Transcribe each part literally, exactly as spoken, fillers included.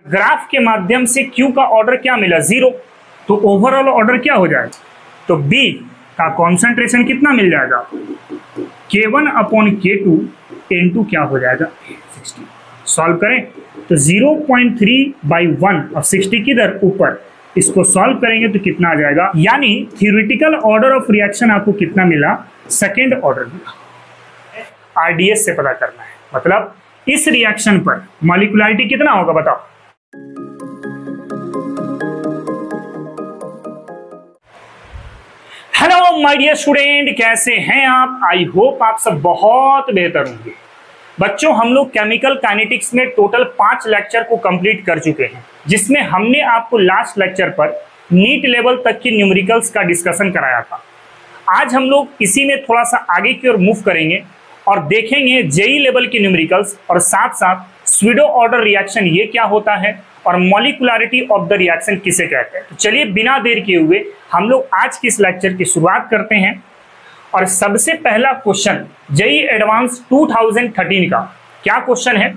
Graph के माध्यम से Q का ऑर्डर क्या मिला, जीरो, तो ओवरऑल ऑर्डर क्या हो जाएगा, तो B का कॉन्सेंट्रेशन कितना मिल जाएगा, के वन अपॉन के टू इंटू क्या हो जाएगा सिक्सटी। सॉल्व करें तो zero point three by one और सिक्सटी किधर ऊपर, इसको सॉल्व करेंगे तो कितना आ जाएगा, यानी थ्योरेटिकल ऑर्डर ऑफ रिएक्शन आपको कितना मिला, सेकेंड ऑर्डर मिला। आरडीएस से पता करना है, मतलब इस रिएक्शन पर मॉलिक्यूलरिटी कितना होगा बताओ। हेलो माय डियर स्टूडेंट, कैसे हैं आप? आई होप आप सब बहुत बेहतर होंगे। बच्चों, हम लोग केमिकल काइनेटिक्स में टोटल पांच लेक्चर को कंप्लीट कर चुके हैं, जिसमें हमने आपको लास्ट लेक्चर पर नीट लेवल तक की न्यूमेरिकल्स का डिस्कशन कराया था। आज हम लोग इसी में थोड़ा सा आगे की ओर मूव करेंगे और देखेंगे जेई लेवल की न्यूमेरिकल्स और साथ साथ स्यूडो ऑर्डर रिएक्शन ये क्या होता है और मॉलिक्यूलरिटी ऑफ द रिएक्शन किसे कहते हैं। तो चलिए बिना देर किए हुए हम लोग आज की इस लेक्चर की शुरुआत करते हैं। और सबसे पहला question JEE advance two thousand thirteen का क्या क्वेश्चन है,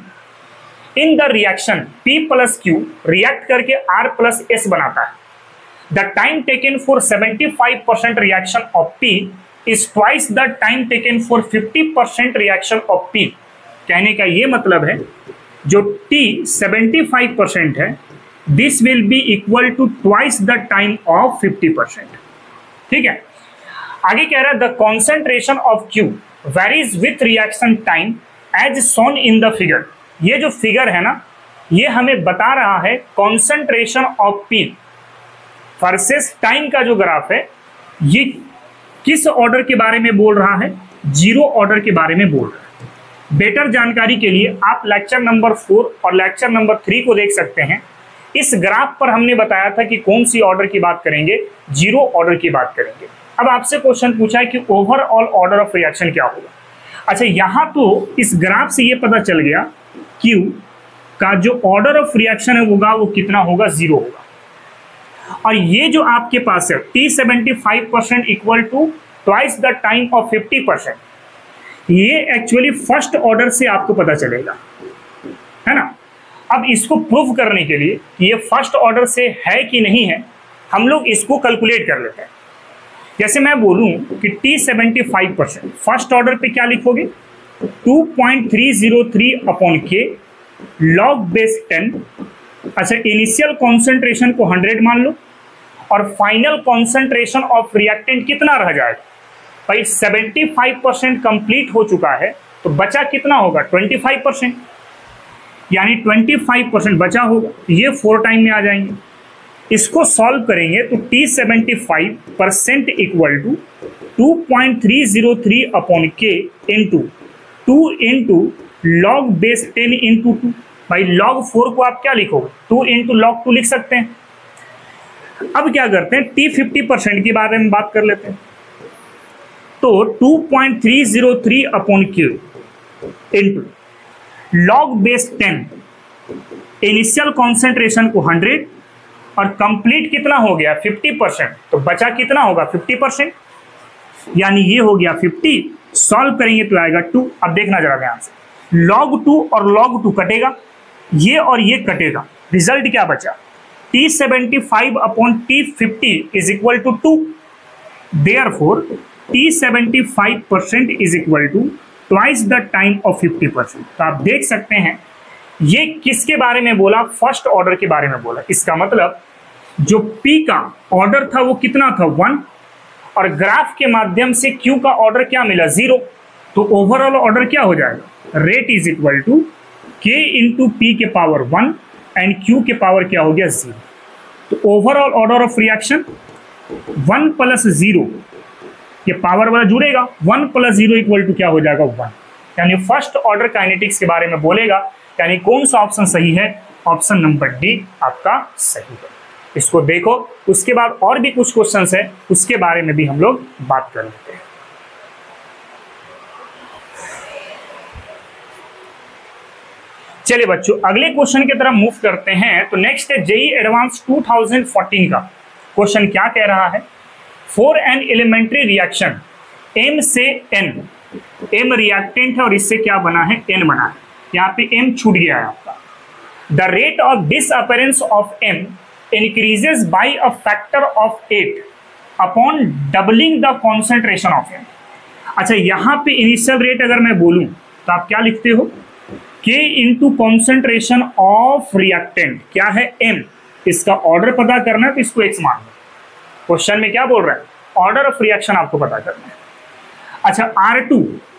in the reaction P plus Q react करके R प्लस एस बनाता है, the time taken for seventy five percent reaction of P is twice the time taken for fifty percent reaction of P। कहने का ये मतलब है जो T seventy five percent है, this will be equal to twice the time of fifty percent. ठीक है, आगे कह रहा है the concentration of Q varies with reaction time as shown in the figure. ये जो फिगर है ना, ये हमें बता रहा है concentration of P versus time का जो ग्राफ है, ये किस ऑर्डर के बारे में बोल रहा है, जीरो ऑर्डर के बारे में बोल रहा है। बेटर जानकारी के लिए आप लेक्चर नंबर फोर और लेक्चर नंबर थ्री को देख सकते हैं। इस ग्राफ पर हमने बताया था कि कौन सी ऑर्डर की बात करेंगे, जीरो ऑर्डर की बात करेंगे। अब आपसे क्वेश्चन पूछा है कि ओवरऑल ऑर्डर ऑफ रिएक्शन क्या होगा। अच्छा, यहां तो इस ग्राफ से ये पता चल गया Q का जो ऑर्डर ऑफ रिएक्शन है होगा वो कितना होगा, जीरो होगा। और ये जो आपके पास है T seventy five percent equal to twice the time of fifty percent, ये एक्चुअली फर्स्ट ऑर्डर से आपको पता चलेगा, है ना। अब इसको प्रूव करने के लिए कि ये फर्स्ट ऑर्डर से है कि नहीं है, हम लोग इसको कैलकुलेट कर लेते हैं। जैसे मैं बोलूं कि T seventy five percent first order पे क्या लिखोगे, two point three zero three upon K log base ten. अच्छा, इनिशियल कॉन्सेंट्रेशन को हंड्रेड मान लो और फाइनल कॉन्सेंट्रेशन ऑफ रिएक्टेंट कितना रह जाएगा भाई, सेवेंटी फाइव परसेंट कंप्लीट हो चुका है, तो बचा कितना होगा, ट्वेंटी फाइव परसेंट, यानी ट्वेंटी फाइव परसेंट बचा होगा। ये फोर टाइम में आ जाएंगे। इसको सॉल्व करेंगे तो T seventy five percent equal to two point three zero three upon K into two into log base ten into two. भाई लॉग फोर को आप क्या लिखोगे, टू इंटू लॉग टू लिख सकते हैं। अब क्या करते हैं, T फिफ्टी परसेंट के बारे में बात कर लेते हैं। तो two point three zero three upon Q into log base ten, initial concentration को हंड्रेड और कंप्लीट कितना हो गया फिफ्टी परसेंट, तो बचा कितना होगा फिफ्टी परसेंट, यानी ये हो गया फिफ्टी। सॉल्व करेंगे तो आएगा टू। अब देखना जरा ध्यान से, लॉग टू और लॉग टू कटेगा, ये और ये कटेगा, रिजल्ट क्या बचा, T seventy five upon T fifty is equal to two. Therefore T seventy five percent is equal to twice the time of fifty percent. तो आप देख सकते हैं ये किसके बारे में बोला, फर्स्ट ऑर्डर के बारे में बोला। इसका मतलब जो P का ऑर्डर था वो कितना था, वन, और ग्राफ के माध्यम से Q का ऑर्डर क्या मिला, जीरो, तो ओवरऑल ऑर्डर क्या हो जाएगा, rate is equal to K into P के पावर वन एंड Q के पावर क्या हो गया, जीरो। तो overall order of reaction one plus zero, ये पावर वाला जुड़ेगा, one plus zero equal to क्या हो जाएगा, वन। यानी फर्स्ट ऑर्डर काइनेटिक्स के बारे में बोलेगा, यानी कौन सा ऑप्शन सही है, ऑप्शन नंबर डी आपका सही है। इसको देखो, उसके बाद और भी कुछ क्वेश्चंस है, उसके बारे में भी हम लोग बात कर लेते हैं। चलिए बच्चों, अगले क्वेश्चन की तरफ मूव करते हैं। तो नेक्स्ट है JEE advance two thousand fourteen का क्वेश्चन। क्या कह रहा है, for an elementary reaction M से N, M रिएक्टेंट है और इससे क्या बना है, N बना है। यहाँ पे M छूट गया है आपका। The rate of disappearance of M increases by a factor of eight upon doubling the concentration of M. अच्छा, यहां पे इनिशियल रेट अगर मैं बोलूं तो आप क्या लिखते हो, K into concentration of reactant, क्या है M, इसका ऑर्डर पता करना है तो इसको X मान लो। क्वेश्चन में क्या बोल रहा है, ऑर्डर ऑफ रिएक्शन आपको पता करना है। अच्छा, आर टू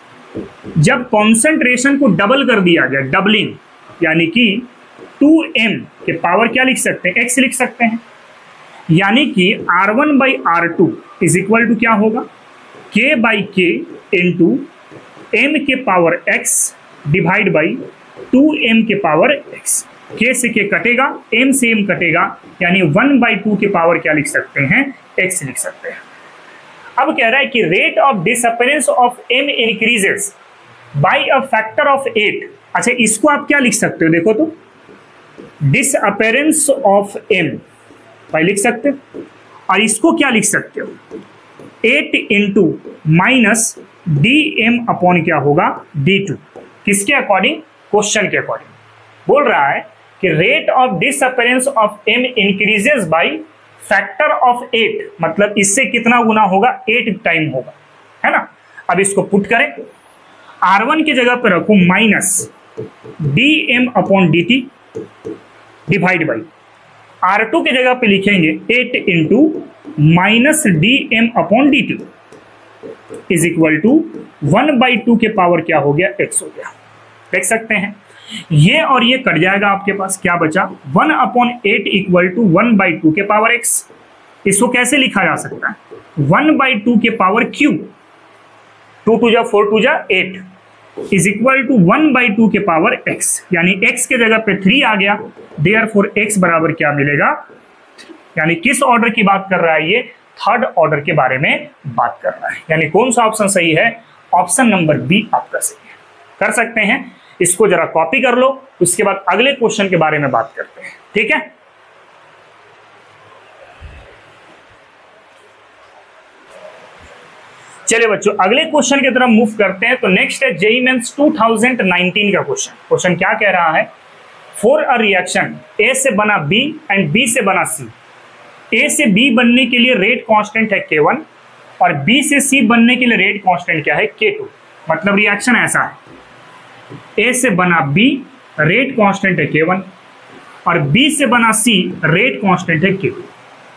जब कॉन्सेंट्रेशन को डबल कर दिया गया, डबलिंग, यानी कि टू एम के पावर क्या लिख सकते हैं, X लिख सकते हैं, यानी कि R one by R two is equal to क्या होगा, K बाई के इंटू एम के power X divide by two M के पावर X। K से K कटेगा, M से M कटेगा, यानी वन बाई टू के पावर क्या लिख सकते हैं, X लिख सकते हैं। अब कह रहा है कि rate of disappearance of M increases by a factor of eight. अच्छा, इसको आप क्या लिख सकते हो, देखो तो, डिसअपेरेंस ऑफ M भाई लिख सकते हो, और इसको क्या लिख सकते हो, eight into minus D M upon क्या होगा, डी टू। किसके अकॉर्डिंग, क्वेश्चन के अकॉर्डिंग बोल रहा है कि rate of disappearance of M increases by factor of eight, मतलब इससे कितना गुना होगा, एट टाइम होगा, है ना। अब इसको पुट करें, आर वन की जगह पर रखो minus D M upon D T divide by R two की जगह पे लिखेंगे eight into minus D M upon D two is equal to one by two के पावर क्या हो गया, एक्स हो गया। देख सकते हैं ये और ये कट जाएगा, आपके पास क्या बचा, one upon eight equal to one by two के पावर एक्स। इसको कैसे लिखा जा सकता है, वन बाई टू के पावर क्यू, टू टू जा फोर टू जा eight is equal to one by two के पावर एक्स, यानी एक्स के जगह पे थ्री आ गया, देयरफॉर एक्स बराबर क्या मिलेगा, यानी किस ऑर्डर की बात कर रहा है ये, थर्ड ऑर्डर के बारे में बात कर रहा है। यानी कौन सा ऑप्शन सही है, ऑप्शन नंबर बी आपका सही है। कर सकते हैं, इसको जरा कॉपी कर लो, उसके बाद अगले क्वेश्चन के बारे में बात करते हैं, ठीक है। चलिए बच्चों, अगले क्वेश्चन की तरफ मूव करते हैं। तो नेक्स्ट है JEE mains two thousand nineteen का क्वेश्चन। क्वेश्चन क्या कह रहा है, फॉर अ रिएक्शन ए से बना बी एंड बी से बना सी, ए से बी बनने के लिए रेट कांस्टेंट है के वन और बी से सी बनने के लिए रेट कांस्टेंट क्या है, के टू। मतलब रिएक्शन ऐसा है, ए से बना बी रेट कांस्टेंट है के वन और बी से बना सी रेट कांस्टेंट है के टू।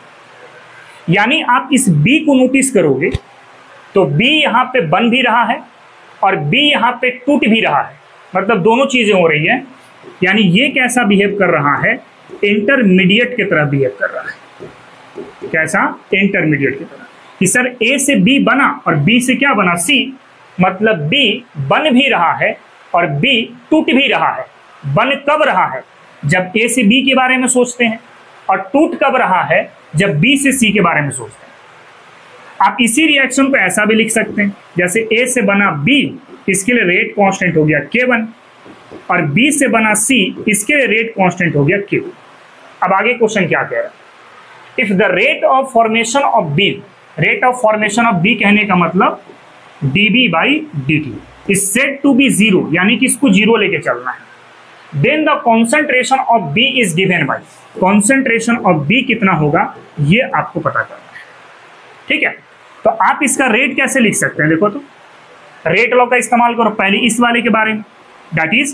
यानी आप इस बी को नोटिस करोगे तो बी यहां पे बन भी रहा है और बी यहां पे टूट भी रहा है, मतलब दोनों चीजें हो रही है। यानी ये कैसा बिहेव कर रहा है, इंटरमीडिएट की तरह बिहेव कर रहा है। कैसा, इंटरमीडिएट की तरह, कि सर ए से बी बना और बी से क्या बना, सी, मतलब बी बन भी रहा है और बी टूट भी रहा है। बन कब रहा है, जब ए से बी के बारे में सोचते हैं, और टूट कब रहा है, जब बी से सी के बारे में सोचते हैं। आप इसी रिएक्शन को ऐसा भी लिख सकते हैं, जैसे ए से बना बी, इसके लिए रेट कांस्टेंट हो गया के वन और बी से बना सी, इसके लिए रेट कांस्टेंट हो गया के टू। अब आगे क्वेश्चन क्या कह रहा है, if the rate of formation of B, rate of formation of B कहने का मतलब dB बाई dt is said to be zero, यानी कि इसको जीरो लेके चलना है। Then the concentration of B is given by, concentration of B कितना होगा ये आपको पता करना है, ठीक है। तो आप इसका रेट कैसे लिख सकते हैं, देखो तो, रेट लॉ का इस्तेमाल करो पहले इस वाले के बारे में, that is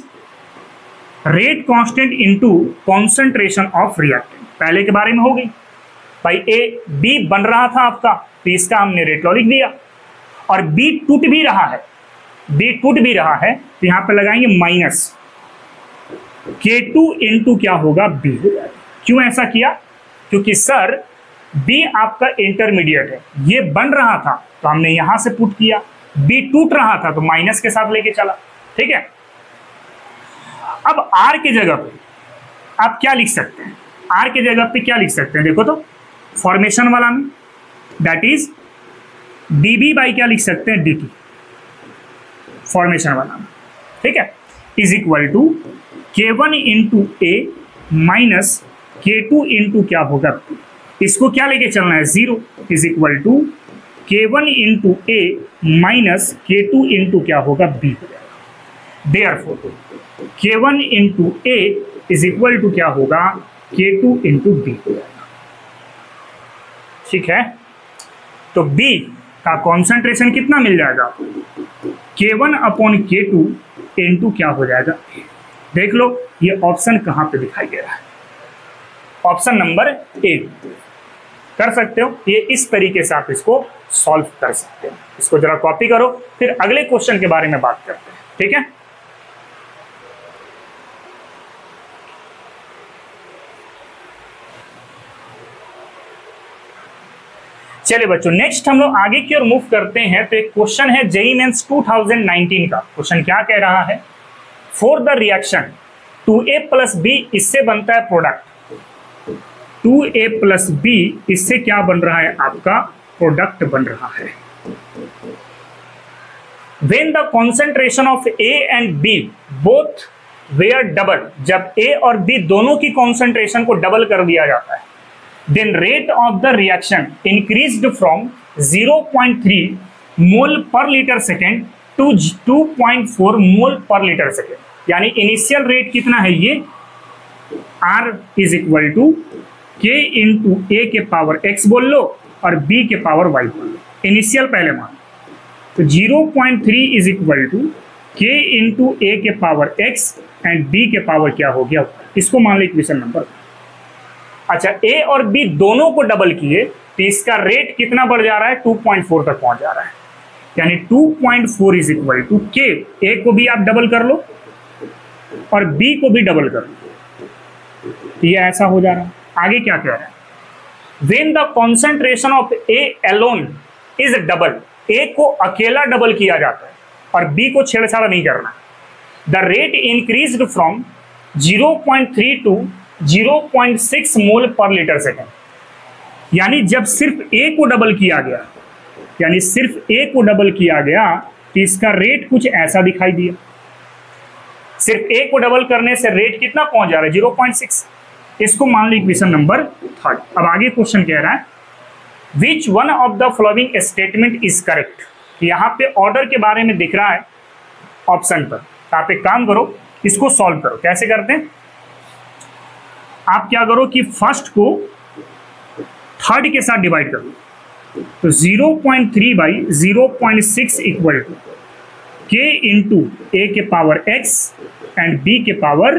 rate constant into concentration of reactant. पहले के बारे में हो गई भाई, ए बी बन रहा था आपका, तो इसका हमने रेट लॉ लिख दिया, और बी टूट भी रहा है, बी टूट भी रहा है तो यहां पे लगाएंगे माइनस के टू इंटू क्या होगा, बी। क्यों ऐसा किया, क्योंकि सर बी आपका इंटरमीडिएट है, ये बन रहा था तो हमने यहां से पुट किया, बी टूट रहा था तो माइनस के साथ लेके चला, ठीक है। अब आर के जगह पे आप क्या लिख सकते हैं, आर के जगह पे क्या लिख सकते हैं, देखो तो, फॉर्मेशन वाला में दैट इज dB बाई क्या लिख सकते हैं, dt, फॉर्मेशन वाला में, ठीक है, इज इक्वल टू के one into A minus K two into क्या होगा, इसको क्या लेके चलना है, जीरो, इज इक्वल टू के one into A minus K two into क्या होगा, बी हो जाएगा। Therefore K one into A is equal to क्या होगा, के टू इंटू बी हो जाएगा। ठीक है, तो B का कॉन्सेंट्रेशन कितना मिल जाएगा, के वन अपॉन के टू इंटू क्या हो जाएगा। देख लो ये ऑप्शन कहाँ पे दिखाई दे रहा है, ऑप्शन नंबर ए। कर सकते हो, ये इस तरीके से आप इसको सॉल्व कर सकते हो। इसको जरा कॉपी करो, फिर अगले क्वेश्चन के बारे में बात करते हैं। ठीक है, चलिए बच्चों, नेक्स्ट हम लोग आगे की ओर मूव करते हैं। तो एक क्वेश्चन है JEE mains two thousand nineteen का। क्वेश्चन क्या कह रहा है, for the reaction two A plus B, इससे बनता है product. Two A plus B, इससे क्या बन रहा है, आपका प्रोडक्ट बन रहा है। When the concentration of A and B both were double, जब ए और बी दोनों की कॉन्सेंट्रेशन को डबल कर दिया जाता है, then rate of the reaction increased from zero point three mole per liter second to two point four mole per liter second। यानी इनिशियल रेट कितना है, ये R is equal to k into A के power x बोल लो और b के power y बोल लो। Initial पहले मान, तो zero point three is equal to k into A के पावर x एंड b के पावर क्या हो गया, इसको मान लो इक्वेशन नंबर। अच्छा, ए और बी दोनों को डबल किए तो इसका रेट कितना बढ़ जा रहा है, टू पॉइंट फोर तक पहुंच जा रहा है। यानी two point four is equal to k, A को भी आप डबल कर लो और बी को भी डबल कर लो, तो ये ऐसा हो जा रहा है। आगे क्या कह रहा है, when the concentration of A alone is double, A को अकेला डबल किया जाता है और बी को छेड़छाड़ नहीं करना। The rate increased from zero point three to zero point six mole per litre second. यानी जब सिर्फ ए को डबल किया गया, यानी सिर्फ ए को डबल किया गया तो इसका रेट कुछ ऐसा दिखाई दिया। सिर्फ ए को डबल करने से रेट कितना पहुंच जा रहा है, जीरो पॉइंट सिक्स। इसको मान लो इक्वेशन नंबर थर्ड। अब आगे क्वेश्चन कह रहा है, which one of the following statement is correct. यहाँ पे ऑर्डर के बारे में दिख रहा है ऑप्शन पर। तो आप एक काम करो, इसको सॉल्व करो। कैसे करते हैं, आप क्या करो कि फर्स्ट को थर्ड के साथ डिवाइड करो। तो zero point three by zero point six equal to k into A के पावर एक्स एंड बी के पावर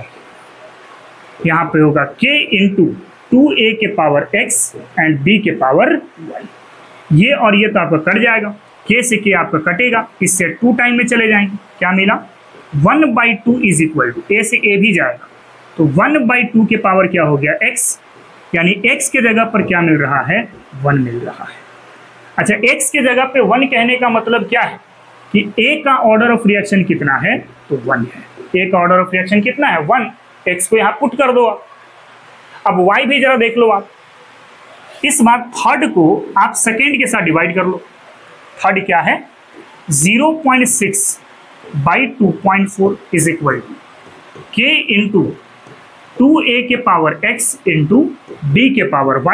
वाई। यहाँ पे होगा के इंटू टू ए के पावर एक्स एंड बी के पावर वाई। ये और ये तो आपका कट जाएगा, के से के आपका कटेगा, इससे टू टाइम में चले जाएंगे। क्या मिला, one by two is equal to, A से ए भी जाएगा तो वन बाई टू के पावर क्या हो गया, x। यानी x के जगह पर क्या मिल रहा है, वन मिल रहा है। अच्छा, x के जगह पे वन कहने का मतलब क्या है कि a का ऑर्डर ऑफ रिएक्शन कितना है, तो वन है। a का ऑर्डर ऑफ रिएक्शन कितना है, वन। x को यहाँ पुट कर दो आप। अब y भी जरा देख लो आप। इस बार थर्ड को आप सेकेंड के साथ डिवाइड कर लो। थर्ड क्या है, zero point six by two point four is equal to k into two A के पावर x इंटू बी के पावर y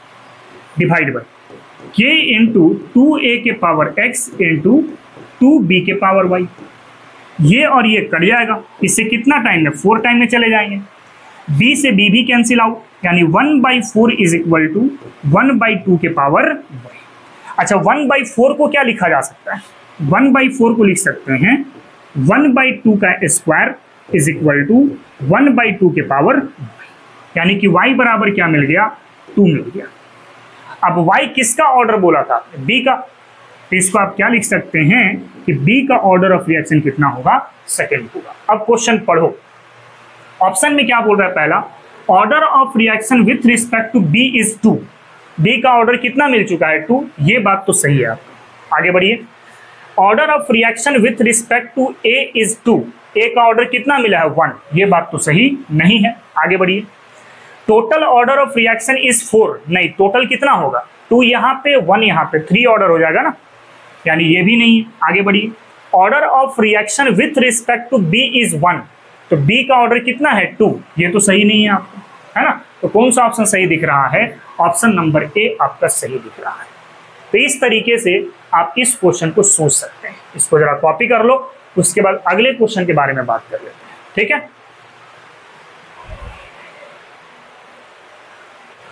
डिवाइड बाई के इंटू टू ए के power x into two B के power y। ये और ये cut जाएगा, इससे कितना टाइम में, फोर टाइम में चले जाएंगे। b से b भी कैंसिल आउट, यानी one by four is equal to one by two के पावर y। अच्छा, वन बाई फोर को क्या लिखा जा सकता है, वन बाई फोर को लिख सकते हैं वन बाई टू का square is equal to one by two के पावर, यानी कि y बराबर क्या मिल गया, टू मिल गया। अब y किसका ऑर्डर बोला था, b का। तो इसको आप क्या लिख सकते हैं कि b का ऑर्डर ऑफ रिएक्शन कितना होगा, सेकेंड होगा। अब क्वेश्चन पढ़ो, ऑप्शन में क्या बोल रहा है, पहला order of reaction with respect to b is two. b का ऑर्डर कितना मिल चुका है, टू। ये बात तो सही है। आपका आगे बढ़िए, order of reaction with respect to a is two. A का ऑर्डर कितना मिला है, वन। ये बात तो सही नहीं है। आगे बढ़िए, total order of reaction is four. नहीं, टोटल कितना होगा, टू यहाँ पे, वन यहाँ पे, थ्री ऑर्डर हो जाएगा ना, यानी ये भी नहीं है। आगे बढ़िए, order of reaction with respect to B is one. तो बी का ऑर्डर कितना है, टू। ये तो सही नहीं है आपको, है ना। तो कौन सा ऑप्शन सही दिख रहा है, ऑप्शन नंबर ए आपका सही दिख रहा है। तो इस तरीके से आप इस क्वेश्चन को सोच सकते हैं। इसको जरा कॉपी कर लो, उसके बाद अगले क्वेश्चन के बारे में बात कर लेते हैं। ठीक है,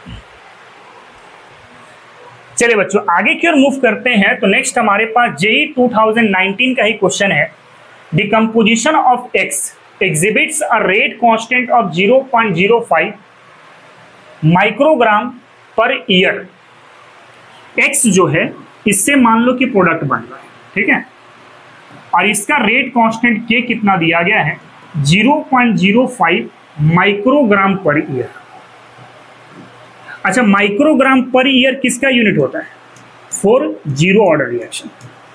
चलिए बच्चों आगे की ओर मूव करते हैं। तो नेक्स्ट हमारे पास जेई टू थाउजेंड नाइनटीन का ही क्वेश्चन है। Decomposition of X exhibits a rate constant of zero point zero five microgram per year. X जो है इससे मान लो कि प्रोडक्ट बन रहा है, ठीक है, और इसका रेट कांस्टेंट के कितना दिया गया है, zero point zero five microgram per year. अच्छा, माइक्रोग्राम पर ईयर किसका यूनिट होता है? For zero order reaction.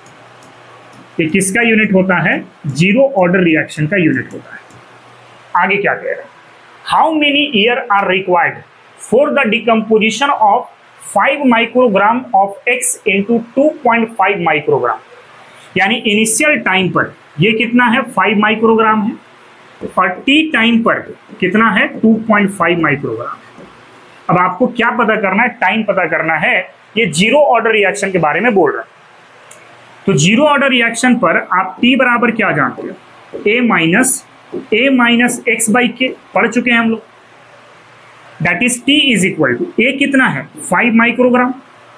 ये किसका यूनिट होता है? जीरो ऑर्डर रिएक्शन का यूनिट होता है। आगे क्या कह रहे हैं? How many year are required for the decomposition of five microgram of X into two point five microgram. यानी इनिशियल टाइम पर ये कितना है? फाइव माइक्रोग्राम है, और टी टाइम पर कितना है? Two point five microgram. अब आपको क्या पता करना है? टाइम पता करना है। ये जीरो ऑर्डर रिएक्शन के बारे में बोल रहा है। तो जीरो ऑर्डर रिएक्शन पर आप टी बराबर क्या जानते हो? A minus A minus X by k पढ़ चुके हैं हम लोग। That is T is equal to A कितना है? Five microgram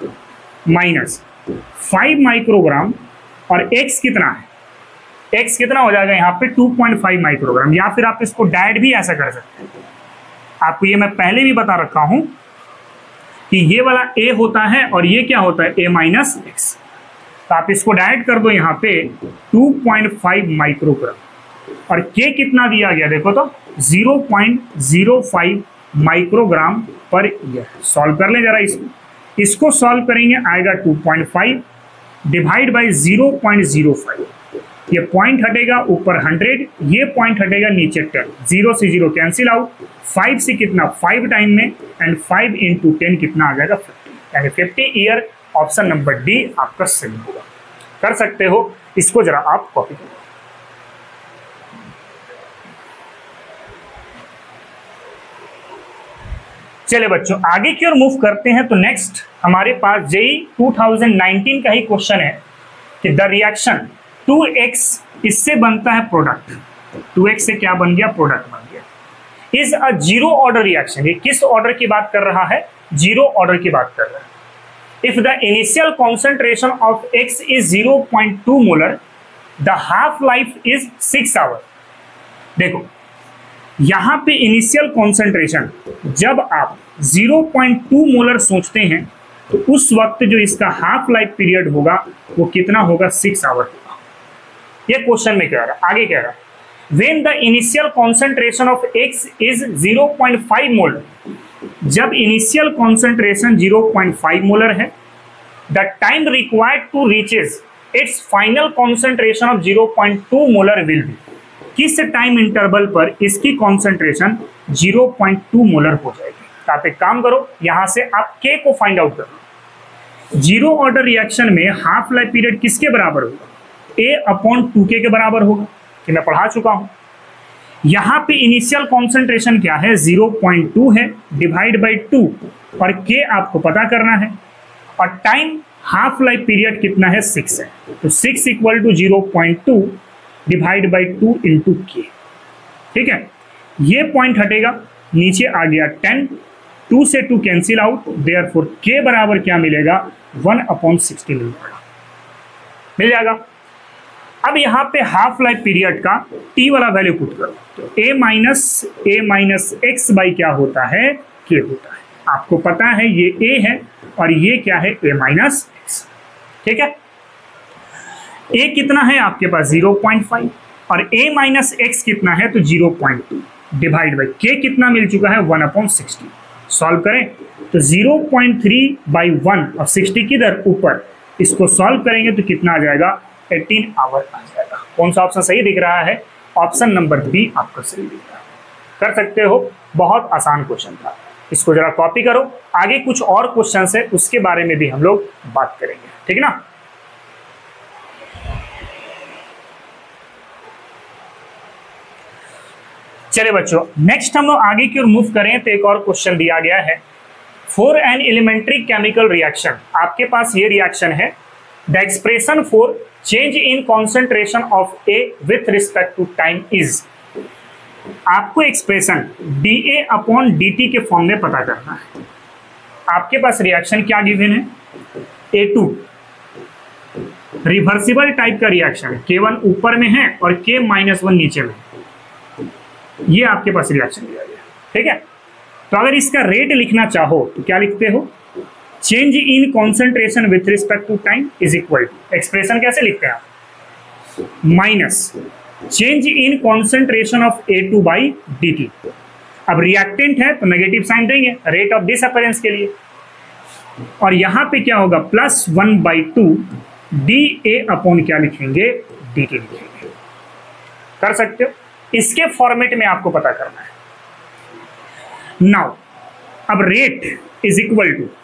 minus five microgram, और एक्स कितना है? एक्स कितना हो जाएगा यहाँ पे? Two point five microgram. या फिर आप इसको डायरेक्ट भी ऐसा कर सकते हैं। आपको ये मैं पहले भी बता रखा हूं कि ये वाला ए होता है और ये क्या होता है? A minus x. तो आप इसको डायरेक्ट कर दो यहाँ पे टू पॉइंट फाइव माइक्रोग्राम, और के कितना दिया गया देखो तो zero point zero five microgram per year. Solve कर ले जरा इसको। इसको सॉल्व करेंगे आएगा two point five divide by zero point zero five. ये पॉइंट हटेगा ऊपर हंड्रेड, ये पॉइंट हटेगा नीचे टेन। जीरो से जीरो कैंसिल आउट। फाइव से कितना? फाइव टाइम में, एंड फाइव इंटू टेन कितना आ जाएगा? फिफ्टी। यानी fifty year. Option number D आपका सही होगा। कर सकते हो, इसको जरा आप कॉपी करो। चलिए बच्चों आगे की ओर मूव करते हैं। तो नेक्स्ट हमारे पास जेई टू थाउजेंड नाइनटीन का ही क्वेश्चन है कि द रिएक्शन टू एक्स इससे बनता है प्रोडक्ट। टू एक्स से क्या बन गया? प्रोडक्ट बन गया। Is a zero order reaction. ये किस ऑर्डर की बात कर रहा है? जीरो ऑर्डर की बात कर रहा है। If the initial concentration of X is zero point two molar, the half life is six hour. देखो यहां पे इनिशियल कॉन्सेंट्रेशन जब आप ज़ीरो पॉइंट टू मोलर सोचते हैं तो उस वक्त जो इसका हाफ लाइफ पीरियड होगा वो कितना होगा? सिक्स आवर होगा। ये क्वेश्चन में कह रहा है। आगे कह रहा है when the initial concentration of X is zero point five molar. जब initial concentration zero point five molar है, the time required to reaches its final concentration of zero point two molar will be. किस time interval पर इसकी concentration zero point two molar हो जाएगी? तो आप एक काम करो, यहां से आप के को फाइंड आउट करो। जीरो ऑर्डर रिएक्शन में हाफ लाइफ पीरियड किसके बराबर होगा? ए अपॉन टू के के बराबर होगा, कि मैं पढ़ा चुका हूं। यहां पे इनिशियल कॉन्सेंट्रेशन क्या है? ज़ीरो पॉइंट टू है, डिवाइड बाई टू, और के आपको पता करना है, और टाइम हाफ लाइफ पीरियड कितना है? सिक्स है। तो six equal to zero point two divide by two into k. ठीक है, ये पॉइंट हटेगा, नीचे आ गया टेन, टू से two cancel out, therefore k बराबर क्या मिलेगा? वन अपॉन सिक्सटी मिलेगा, मिल जाएगा। अब यहाँ पे हाफ लाइफ पीरियड का टी वाला वैल्यू पुट करो, तो A minus A minus X by क्या होता है? के होता है। आपको पता है ये ए है और ये क्या है? A minus X. ठीक है, ए कितना है आपके पास? ज़ीरो पॉइंट फाइव, और ए माइनस एक्स कितना है? तो zero point two divide by k कितना मिल चुका है? One upon sixty. सॉल्व करें तो zero point three by one और सिक्सटी किधर? ऊपर। इसको सॉल्व करेंगे तो कितना आ जाएगा? एटीन आवर आ जाएगा। कौन सा ऑप्शन सही दिख रहा है? ऑप्शन नंबर बी आपको सही दिख रहा है। कर सकते हो, बहुत आसान क्वेश्चन था। इसको जरा कॉपी करो, आगे कुछ और क्वेश्चन है उसके बारे में भी हम लोग बात करेंगे, ठीक है ना। चलिए बच्चों, नेक्स्ट हम लोग आगे की ओर मूव करें तो एक और क्वेश्चन दिया गया है। For an elementary chemical reaction, आपके पास ये रिएक्शन है, the expression for change in concentration of A with respect to time is. आपको expression D A upon D T के फॉर्म में पता करना है। आपके पास रिएक्शन क्या गिवन है, ए टू, रिवर्सिबल टाइप का रिएक्शन, के वन ऊपर में है और के माइनस वन नीचे में, ये आपके पास रिएक्शन दिया गया। ठीक है, तो अगर इसका रेट लिखना चाहो तो क्या लिखते हो, change in concentration with respect to time is equal to, expression कैसे लिखते हैं आप, minus change in concentration of A two by D T. अब रिएक्टेंट है तो नेगेटिव साइन देंगे रेट ऑफ डिसअपीयरेंस के लिए, और यहां पे क्या होगा, plus one by two D A upon क्या लिखेंगे, डी टी लिखेंगे। कर सकते हो, इसके फॉर्मेट में आपको पता करना है। नाउ अब रेट इज इक्वल टू,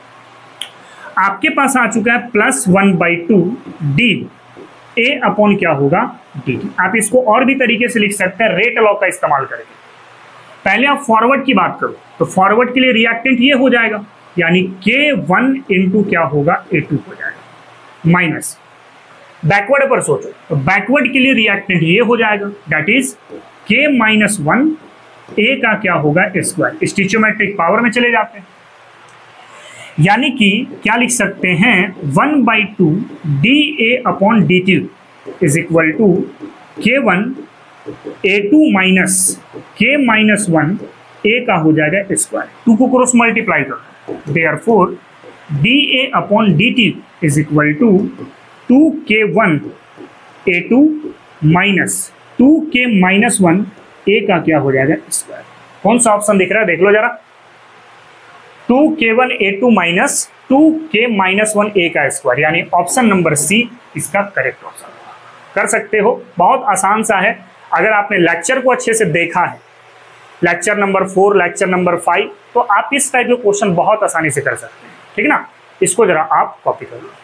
आपके पास आ चुका है plus one by two D A upon क्या होगा, डी टी। आप इसको और भी तरीके से लिख सकते हैं रेट लॉ का इस्तेमाल करके। पहले आप फॉरवर्ड की बात करो तो फॉरवर्ड के लिए रिएक्टेंट ये हो जाएगा, यानी के वन इंटू क्या होगा, ए टू हो जाएगा, माइनस बैकवर्ड पर सोचो तो बैकवर्ड के लिए रिएक्टेंट ये हो जाएगा, that is k minus one, A का क्या होगा, स्क्वायर। स्टिचोमेट्रिक पावर में चले जाते हैं, यानी कि क्या लिख सकते हैं, one by two D A upon D T is equal to के one A two minus k minus one, A का हो जाएगा स्क्वायर, टू को क्रॉस मल्टीप्लाई करो, therefore D A upon D T is equal to two के one A two minus two k minus one, A का क्या हो जाएगा, स्क्वायर। कौन सा ऑप्शन दिख रहा है, देख लो जरा, टू के one A two minus two k minus one, A का स्क्वायर, यानी ऑप्शन नंबर सी इसका करेक्ट ऑप्शन कर सकते हो। बहुत आसान सा है, अगर आपने लेक्चर को अच्छे से देखा है, lecture number four, lecture number five, तो आप इस टाइप के क्वेश्चन बहुत आसानी से कर सकते हैं। ठीक है ना, इसको जरा आप कॉपी कर लो।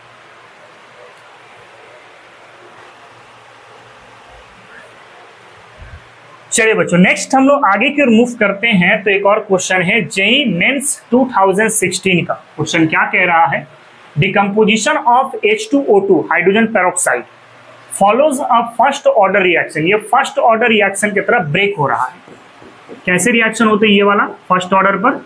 चलिए बच्चों, नेक्स्ट हम लोग आगे की ओर मूव करते हैं। तो एक और क्वेश्चन है JEE mains two thousand sixteen का क्वेश्चन, क्या कह रहा है, decomposition of H two O two hydrogen peroxide follows a first order reaction. ये फर्स्ट ऑर्डर रिएक्शन की तरफ ब्रेक हो रहा है। कैसे रिएक्शन होते हैं ये वाला, फर्स्ट ऑर्डर पर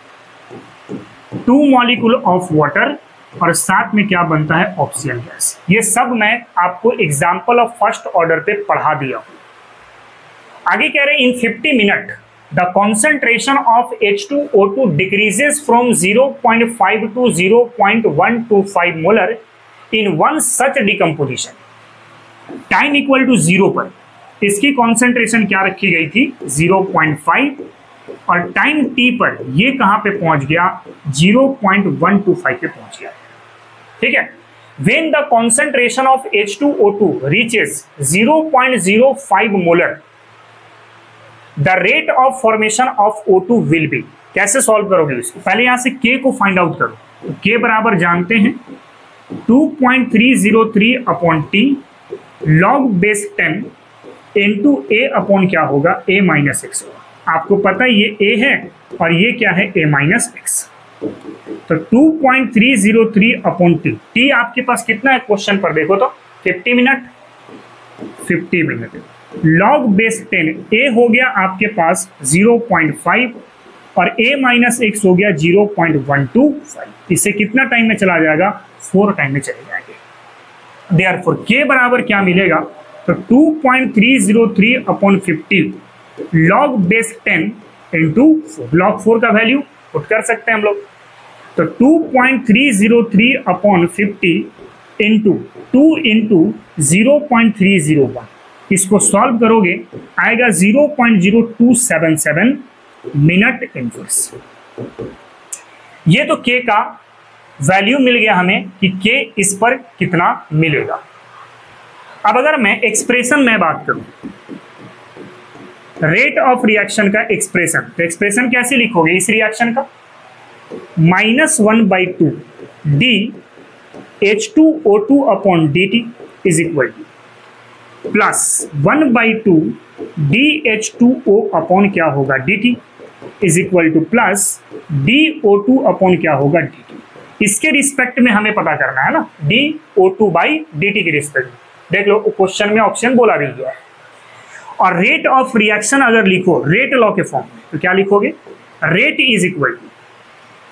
टू मॉलिक्यूल ऑफ वाटर और साथ में क्या बनता है, ऑक्सीजन गैस। ये सब मैं आपको एग्जांपल ऑफ फर्स्ट ऑर्डर पे पढ़ा दिया हूं। आगे कह रहे हैं in fifty minute the concentration of H two O two decreases from zero point five to zero point one two five molar in one such decomposition. Time equal to zero पर इसकी कॉन्सेंट्रेशन क्या रखी गई थी, ज़ीरो पॉइंट फाइव, और time T पर ये कहां पे पहुंच गया, zero point one two five पे पहुंच गया। ठीक है, when the concentration of H two O to reaches zero point zero five molar the rate of formation of O two will be। कैसे सॉल्व करोगे इसको, पहले यहां से k को फाइंड आउट करो। तो k बराबर जानते हैं two point three zero three upon t log base ten into a upon क्या होगा, a माइनस एक्स होगा। आपको पता है ये a है और ये क्या है, a माइनस एक्स। तो two point three zero three upon t, t आपके पास कितना है क्वेश्चन पर देखो तो fifty minute, fifty minute log base ten, a हो गया आपके पास ज़ीरो पॉइंट फाइव और a माइनस एक्स हो गया zero point one two five. इससे कितना टाइम में चला जाएगा, फोर टाइम में चले जाएंगे। देयरफॉर k बराबर क्या मिलेगा, तो two point three zero three upon fifty log base ten into log four का वैल्यू पुट कर सकते हैं हम लोग। तो two point three zero three upon fifty into two into zero point three zero one, इसको सॉल्व करोगे आएगा zero point zero two seven seven minute inverse. ये तो k का वैल्यू मिल गया हमें कि k इस पर कितना मिलेगा। अब अगर मैं एक्सप्रेशन में बात करूं, रेट ऑफ रिएक्शन का एक्सप्रेशन, तो एक्सप्रेशन कैसे लिखोगे इस रिएक्शन का, minus one by two d H two O two upon D T is equal to plus one by two d H two O upon क्या होगा, d T is equal to plus d O two upon क्या होगा, d T. इसके respect में हमें पता करना है ना, d O two by D T के रिस्पेक्ट में। देख लो क्वेश्चन में ऑप्शन बोला भी गया है। और रेट ऑफ रिएक्शन अगर लिखो रेट लॉ के फॉर्म में, तो क्या लिखोगे, rate is equal to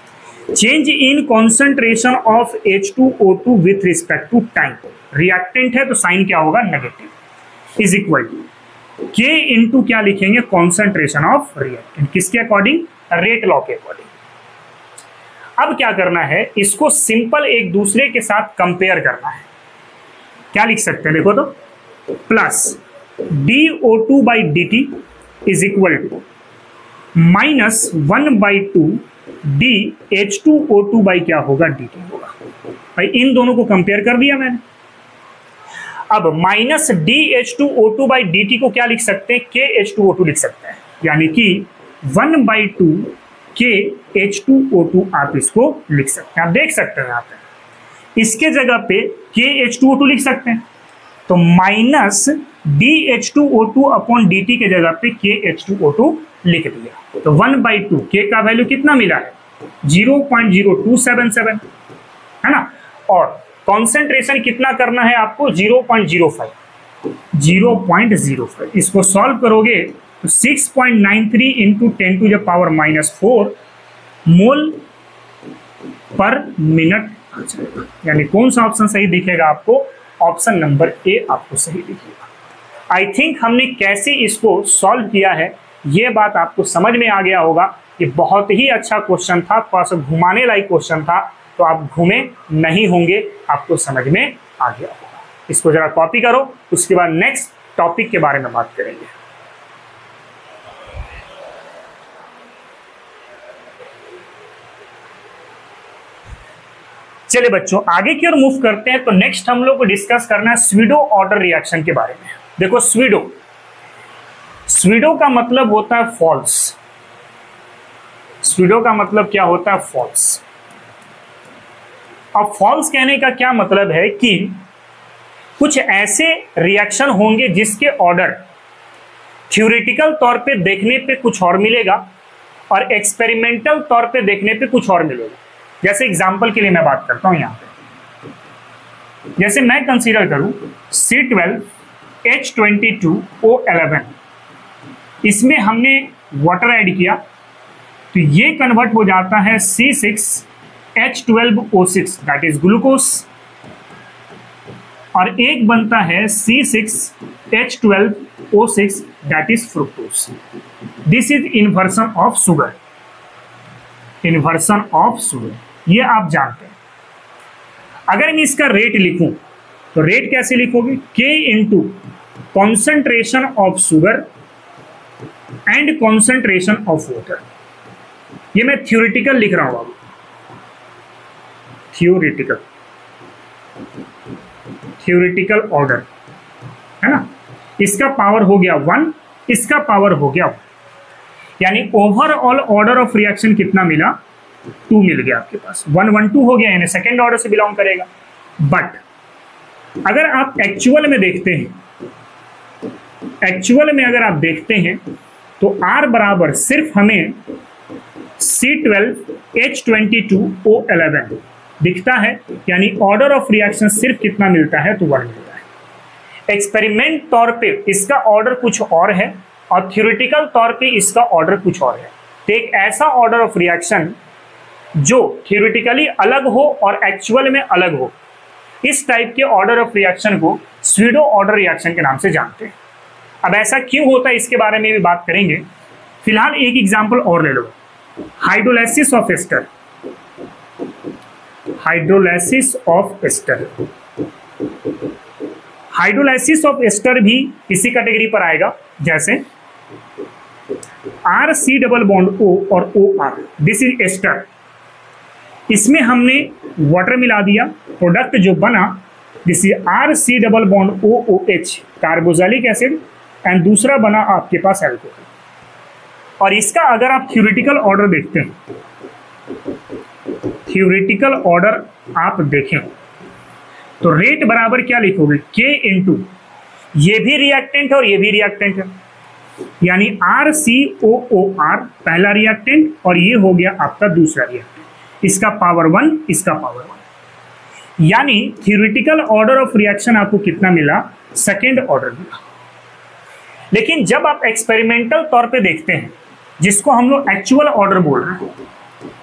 change in concentration of H two O two with respect to time, reactant है तो साइन क्या होगा, negative, is equal to k into क्या लिखेंगे, कॉन्सेंट्रेशन ऑफ रिएक्टेंट, किसके अकॉर्डिंग, रेट लॉ के अकॉर्डिंग। अब क्या करना है, इसको सिंपल एक दूसरे के साथ कंपेयर करना है। क्या लिख सकते हैं, देखो तो, plus d O two by D T is equal to minus one by two d H two O two by क्या होगा, डी टी होगा। भाई इन दोनों को कंपेयर कर दिया मैंने। अब minus d H two O two by D t को क्या लिख सकते हैं, के एच टू ओ टू लिख सकते हैं, यानी कि one by two k H two O two आप इसको लिख सकते हैं। आप देख सकते हैं यहाँ पे इसके जगह पे के एच टू ओ टू लिख सकते हैं, तो minus d H two O two upon D T के जगह पे के एच टू ओ टू लिख दिया। तो वन बाई टू के का वैल्यू कितना मिला है, zero point zero two seven seven, है ना, और कॉन्सेंट्रेशन कितना करना है आपको, zero point zero five, zero point zero five. इसको सॉल्व करोगे तो six point nine three into ten to the power minus four mole per minute आ जाएगा। यानी कौन सा ऑप्शन सही दिखेगा आपको, ऑप्शन नंबर ए आपको सही दिखेगा। आई थिंक हमने कैसे इसको सॉल्व किया है ये बात आपको समझ में आ गया होगा। ये बहुत ही अच्छा क्वेश्चन था, थोड़ा सा घुमाने लायक क्वेश्चन था, तो आप घूमे नहीं होंगे, आपको समझ में आ गया होगा। इसको जरा कॉपी करो, उसके बाद नेक्स्ट टॉपिक के बारे में बात करेंगे। चलिए बच्चों आगे की ओर मूव करते हैं। तो नेक्स्ट हम लोग को डिस्कस करना है स्वीडो ऑर्डर रिएक्शन के बारे में। देखो स्वीडो, स्वीडो का मतलब होता है फॉल्स। स्वीडो का मतलब क्या होता है, फॉल्स। अब फॉल्स कहने का क्या मतलब है कि कुछ ऐसे रिएक्शन होंगे जिसके ऑर्डर थ्योरेटिकल तौर पे देखने पे कुछ और मिलेगा और एक्सपेरिमेंटल तौर पे देखने पे कुछ और मिलेगा। जैसे एग्जांपल के लिए मैं बात करता हूं यहां पे, जैसे मैं कंसीडर करूं C twelve H twenty two O eleven, इसमें हमने वाटर ऐड किया तो ये कन्वर्ट हो जाता है C six H twelve O six, that is glucose, और एक बनता है C six H twelve O six, that is fructose. This is inversion of sugar, inversion of sugar, ये आप जानते हैं। अगर मैं इसका रेट लिखूं तो रेट कैसे लिखोगे, k into concentration of sugar and concentration of water. ये मैं थ्योरेटिकल लिख रहा हूं, अब थ्योरेटिकल थ्योरेटिकल ऑर्डर है ना। इसका पावर हो गया वन, इसका पावर हो गया वन, यानी ओवरऑल ऑर्डर ऑफ रिएक्शन कितना मिला, टू मिल गया आपके पास। वन वन टू हो गया, यानी सेकेंड ऑर्डर से बिलोंग करेगा। बट अगर आप एक्चुअल में देखते हैं, एक्चुअल में अगर आप देखते हैं तो आर बराबर सिर्फ हमें C twelve H twenty two O eleven दिखता है, यानी ऑर्डर ऑफ रिएक्शन सिर्फ कितना मिलता है, तो वन मिलता है। एक्सपेरिमेंट तौर पे इसका ऑर्डर कुछ और है और थ्योरेटिकल तौर पे इसका ऑर्डर कुछ और है। तो एक ऐसा ऑर्डर ऑफ रिएक्शन जो थ्योरेटिकली अलग हो और एक्चुअल में अलग हो, इस टाइप के ऑर्डर ऑफ रिएक्शन को स्वीडो ऑर्डर रिएक्शन के नाम से जानते हैं। अब ऐसा क्यों होता है इसके बारे में भी बात करेंगे। फिलहाल एक एग्जांपल और ले लो, hydrolysis of ester, hydrolysis of ester. Hydrolysis of ester भी इसी कैटेगरी पर आएगा, जैसे R C double bond O और O R, this is ester. इसमें हमने वाटर मिला दिया, प्रोडक्ट जो बना this is R C double bond O O H, carboxylic acid, and दूसरा बना आपके पास एल्कोहल। और इसका अगर आप थ्योरेटिकल ऑर्डर देखते हैं, थ्योरेटिकल ऑर्डर आप देखें तो रेट बराबर क्या लिखोगे, के इंटू ये भी रिएक्टेंट है और ये भी रिएक्टेंट है, यानी R C O O R पहला रिएक्टेंट और ये हो गया आपका दूसरा रिएक्टेंट। इसका पावर वन, इसका पावर वन, यानी थ्योरेटिकल ऑर्डर ऑफ रिएक्शन आपको कितना मिला, सेकेंड ऑर्डर मिला। लेकिन जब आप एक्सपेरिमेंटल तौर पे देखते हैं, जिसको हम लोग एक्चुअल ऑर्डर बोल रहे हैं,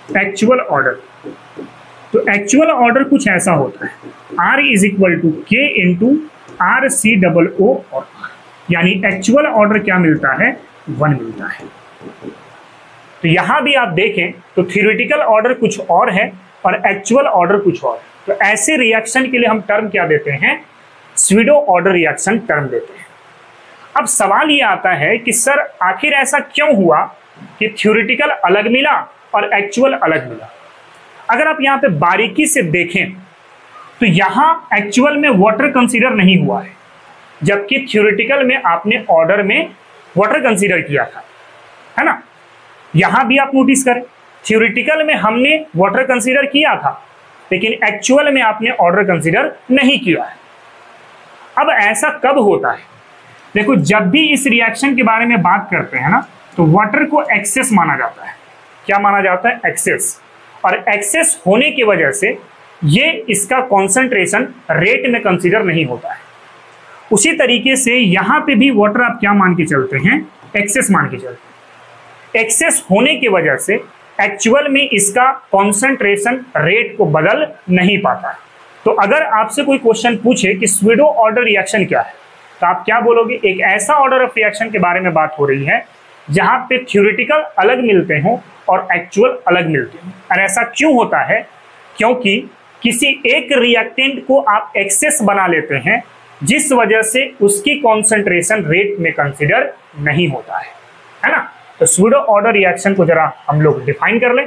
एक्चुअल ऑर्डर। तो एक्चुअल ऑर्डर कुछ ऐसा होता है, r is equal to k into R C double O और आर, यानी एक्चुअल ऑर्डर क्या मिलता है, वन मिलता है। तो यहां भी आप देखें तो थ्योरेटिकल ऑर्डर कुछ और है और एक्चुअल ऑर्डर कुछ और है। तो ऐसे रिएक्शन के लिए हम टर्म क्या देते हैं, स्यूडो ऑर्डर रिएक्शन टर्म देते हैं। अब सवाल ये आता है कि सर आखिर ऐसा क्यों हुआ कि थ्योरेटिकल अलग मिला और एक्चुअल अलग मिला। अगर आप यहाँ पे बारीकी से देखें तो यहाँ एक्चुअल में वाटर कंसीडर नहीं हुआ है, जबकि थ्योरेटिकल में आपने ऑर्डर में वाटर कंसीडर किया था, है ना। यहां भी आप नोटिस करें, थ्योरेटिकल में हमने वाटर कंसीडर किया था, लेकिन एक्चुअल में आपने ऑर्डर कंसीडर नहीं किया है। अब ऐसा कब होता है, देखो जब भी इस रिएक्शन के बारे में बात करते हैं ना, तो वाटर को एक्सेस माना जाता है। क्या माना जाता है, एक्सेस। और एक्सेस होने की वजह से ये इसका कॉन्सेंट्रेशन रेट में कंसीडर नहीं होता है। उसी तरीके से यहां पे भी वाटर आप क्या मान के चलते हैं, एक्सेस मान के चलते हैं। एक्सेस होने की वजह से एक्चुअल में इसका कॉन्सेंट्रेशन रेट को बदल नहीं पाता है। तो अगर आपसे कोई क्वेश्चन पूछे कि स्यूडो ऑर्डर रिएक्शन क्या है, तो आप क्या बोलोगे, एक ऐसा ऑर्डर ऑफ रिएक्शन के बारे में बात हो रही है जहां पे थ्योरेटिकल अलग मिलते हों और एक्चुअल अलग मिलते हों। और ऐसा क्यों होता है, क्योंकि किसी एक रिएक्टेंट को आप एक्सेस बना लेते हैं, जिस वजह से उसकी कॉन्सेंट्रेशन रेट में कंसीडर नहीं होता है, है ना। तो स्यूडो ऑर्डर रिएक्शन को जरा हम लोग डिफाइन कर लें।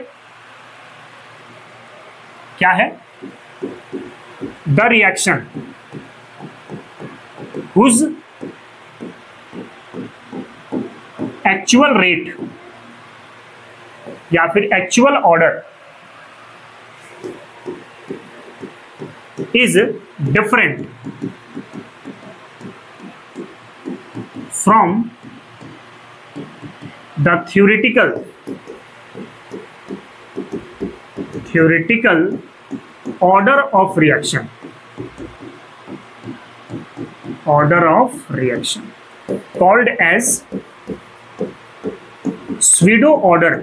क्या है, the reaction whose actual rate या फिर actual order is different from the theoretical theoretical order of reaction order of reaction called as pseudo order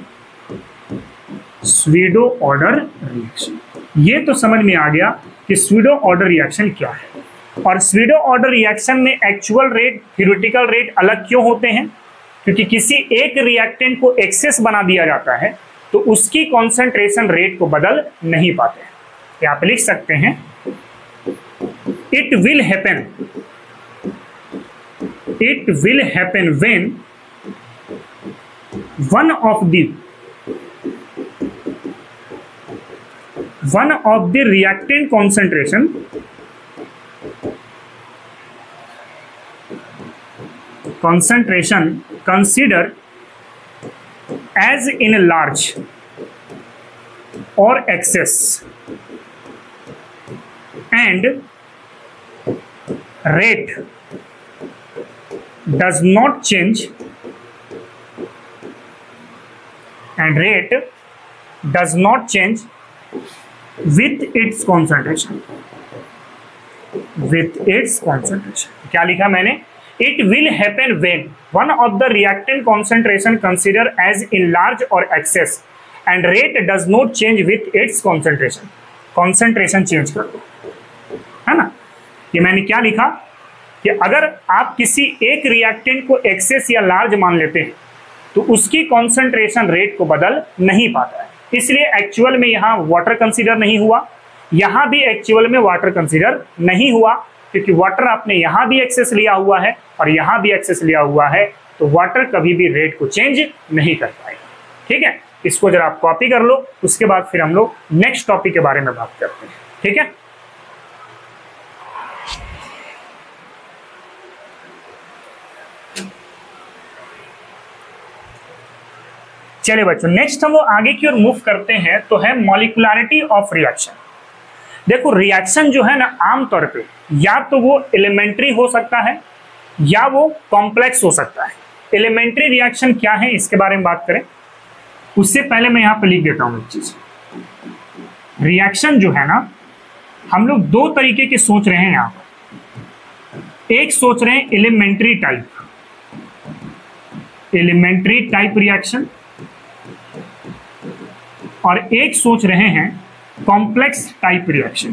pseudo order reaction। ये तो समझ में आ गया कि pseudo order reaction क्या है। और pseudo order reaction में एक्चुअल रेट theoretical रेट अलग क्यों होते हैं, क्योंकि किसी एक रिएक्टेंट को एक्सेस बना दिया जाता है तो उसकी कॉन्सेंट्रेशन रेट को बदल नहीं पाते हैं। या आप लिख सकते हैं, it will happen it will happen when one of the one of the reactant concentration concentration considered as in a large or excess and rate does not change and rate does not change with its concentration with its concentration। क्या लिखा मैंने, it will happen when one of the reactant concentration considered as in large or excess and rate does not change with its concentration। concentration change कर दो, है ना। ये मैंने क्या लिखा कि अगर आप किसी एक रिएक्टेंट को एक्सेस या लार्ज मान लेते हैं तो उसकी कॉन्सेंट्रेशन रेट को बदल नहीं पाता है, इसलिए एक्चुअल में यहाँ वाटर कंसीडर नहीं हुआ, यहाँ भी एक्चुअल में वाटर कंसीडर नहीं हुआ, क्योंकि वाटर आपने यहाँ भी एक्सेस लिया हुआ है और यहाँ भी एक्सेस लिया हुआ है, तो वाटर कभी भी रेट को चेंज नहीं कर पाएगा। ठीक है, इसको जरा आप कॉपी कर लो, उसके बाद फिर हम लोग नेक्स्ट टॉपिक के बारे में बात करते हैं। ठीक है, चलिए बच्चों, नेक्स्ट हम लोग आगे की ओर मूव करते हैं, तो है मॉलिक्युलरिटी ऑफ रिएक्शन। देखो रिएक्शन जो है ना, आमतौर पे या तो वो एलिमेंट्री हो सकता है या वो कॉम्प्लेक्स हो सकता है। एलिमेंट्री रिएक्शन क्या है इसके बारे में बात करें, उससे पहले मैं यहाँ पे लिख देता हूँ एक चीज। रिएक्शन जो है ना, हम लोग दो तरीके के सोच रहे हैं यहाँ पर। एक सोच रहे हैं elementary type, elementary type reaction, और एक सोच रहे हैं कॉम्प्लेक्स टाइप रिएक्शन।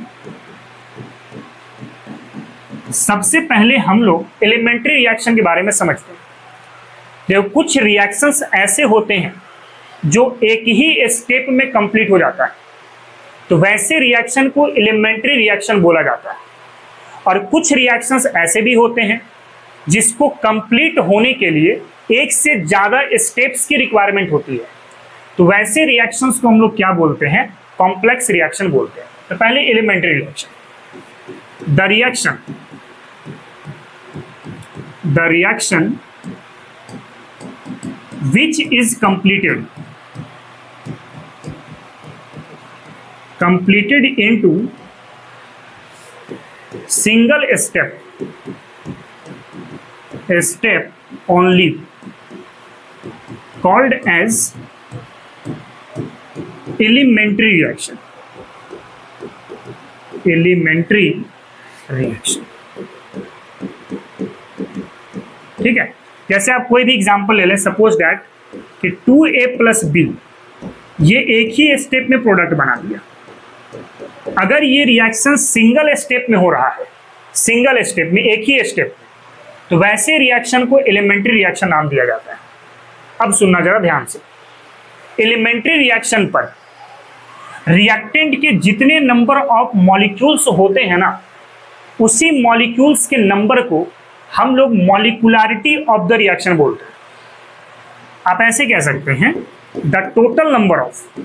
सबसे पहले हम लोग एलिमेंट्री रिएक्शन के बारे में समझते हैं। देखो, कुछ रिएक्शंस ऐसे होते हैं जो एक ही स्टेप में कंप्लीट हो जाता है, तो वैसे रिएक्शन को एलिमेंट्री रिएक्शन बोला जाता है। और कुछ रिएक्शंस ऐसे भी होते हैं जिसको कंप्लीट होने के लिए एक से ज्यादा स्टेप्स की रिक्वायरमेंट होती है, तो वैसे रिएक्शंस को हम लोग क्या बोलते हैं? कॉम्प्लेक्स रिएक्शन बोलते हैं। तो पहले elementary reaction. The reaction the reaction which is completed completed into single step a step only called as elementary reaction elementary reaction ठीक है। जैसे आप कोई भी एग्जांपल ले लें, सपोज दैट कि टू ए प्लस बी ये एक ही स्टेप में प्रोडक्ट बना दिया। अगर ये रिएक्शन सिंगल स्टेप में हो रहा है, सिंगल स्टेप में, एक ही स्टेप में, तो वैसे रिएक्शन को एलिमेंट्री रिएक्शन नाम दिया जाता है। अब सुनना जरा ध्यान से। एलिमेंट्री रिएक्शन पर रिएक्टेंट के जितने नंबर ऑफ मॉलिक्यूल्स होते हैं ना, उसी मॉलिक्यूल्स के नंबर को हम लोग मॉलिक्युलरिटी ऑफ द रिएक्शन बोलते हैं। आप ऐसे कह सकते हैं, the total number of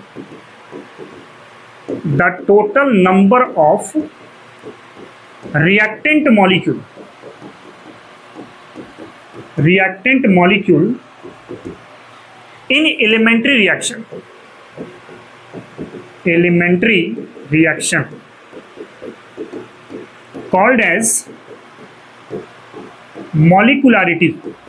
the total number of reactant molecule reactant molecule in elementary reaction elementary reaction called as molecularity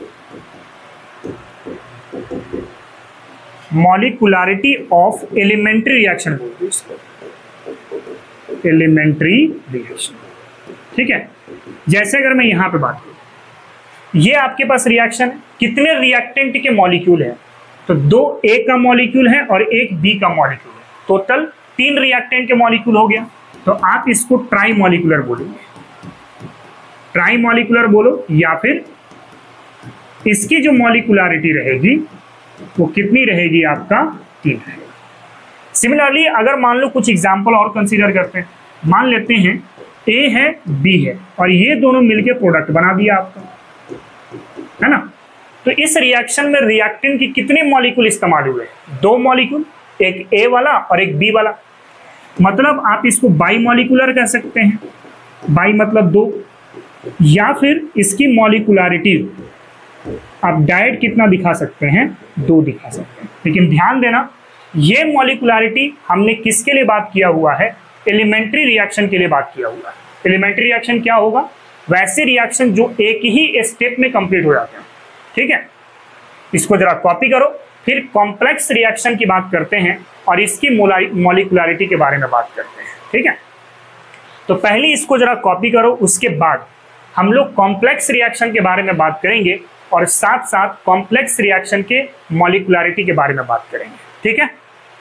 molecularity of elementary reaction बोलते हैं इसको, एलिमेंट्री रिएक्शन। ठीक है। जैसे अगर मैं यहां पे बात करूं, ये आपके पास रिएक्शन है, कितने रिएक्टेंट के मॉलिक्यूल हैं? तो दो ए का मॉलिक्यूल है और एक बी का मॉलिक्यूल है, टोटल तीन रिएक्टेंट के मॉलिक्यूल हो गया। तो आप इसको ट्राई मॉलिक्यूलर बोलेंगे, ट्राई मॉलिक्यूलर बोलो, या फिर इसकी जो मॉलिक्युलरिटी रहेगी वो कितनी रहेगी? आपका तीन रहेगा। सिमिलरली अगर मान लो कुछ एग्जांपल और कंसीडर करते हैं, मान लेते हैं ए है बी है और ये दोनों मिलके प्रोडक्ट बना दिया आपका, है ना। तो इस रिएक्शन में रिएक्टेंट के कितने मॉलिक्यूल इस्तेमाल हुए? दो मॉलिक्यूल, एक ए वाला और एक बी वाला। मतलब आप इसको बाई मॉलिक्यूलर कह सकते हैं, बाई मतलब दो, या फिर इसकी मॉलिक्युलरिटी आप डायरेक्ट कितना दिखा सकते हैं? दो दिखा सकते हैं। लेकिन ध्यान देना, ये मॉलिक्युलरिटी हमने किसके लिए बात किया हुआ है? एलिमेंट्री रिएक्शन के लिए बात किया हुआ है। एलिमेंट्री रिएक्शन क्या होगा? वैसे रिएक्शन जो एक ही स्टेप में कंप्लीट हो जाते हैं। ठीक है, इसको जरा कॉपी करो। फिर कॉम्प्लेक्स रिएक्शन की बात करते हैं और इसकी मॉलिक्युलरिटी के बारे में बात करते हैं। ठीक है, तो पहले इसको जरा कॉपी करो, उसके बाद हम लोग कॉम्प्लेक्स रिएक्शन के बारे में बात करेंगे और साथ साथ कॉम्प्लेक्स रिएक्शन के मॉलिक्युलरिटी के बारे में बात करेंगे। ठीक है,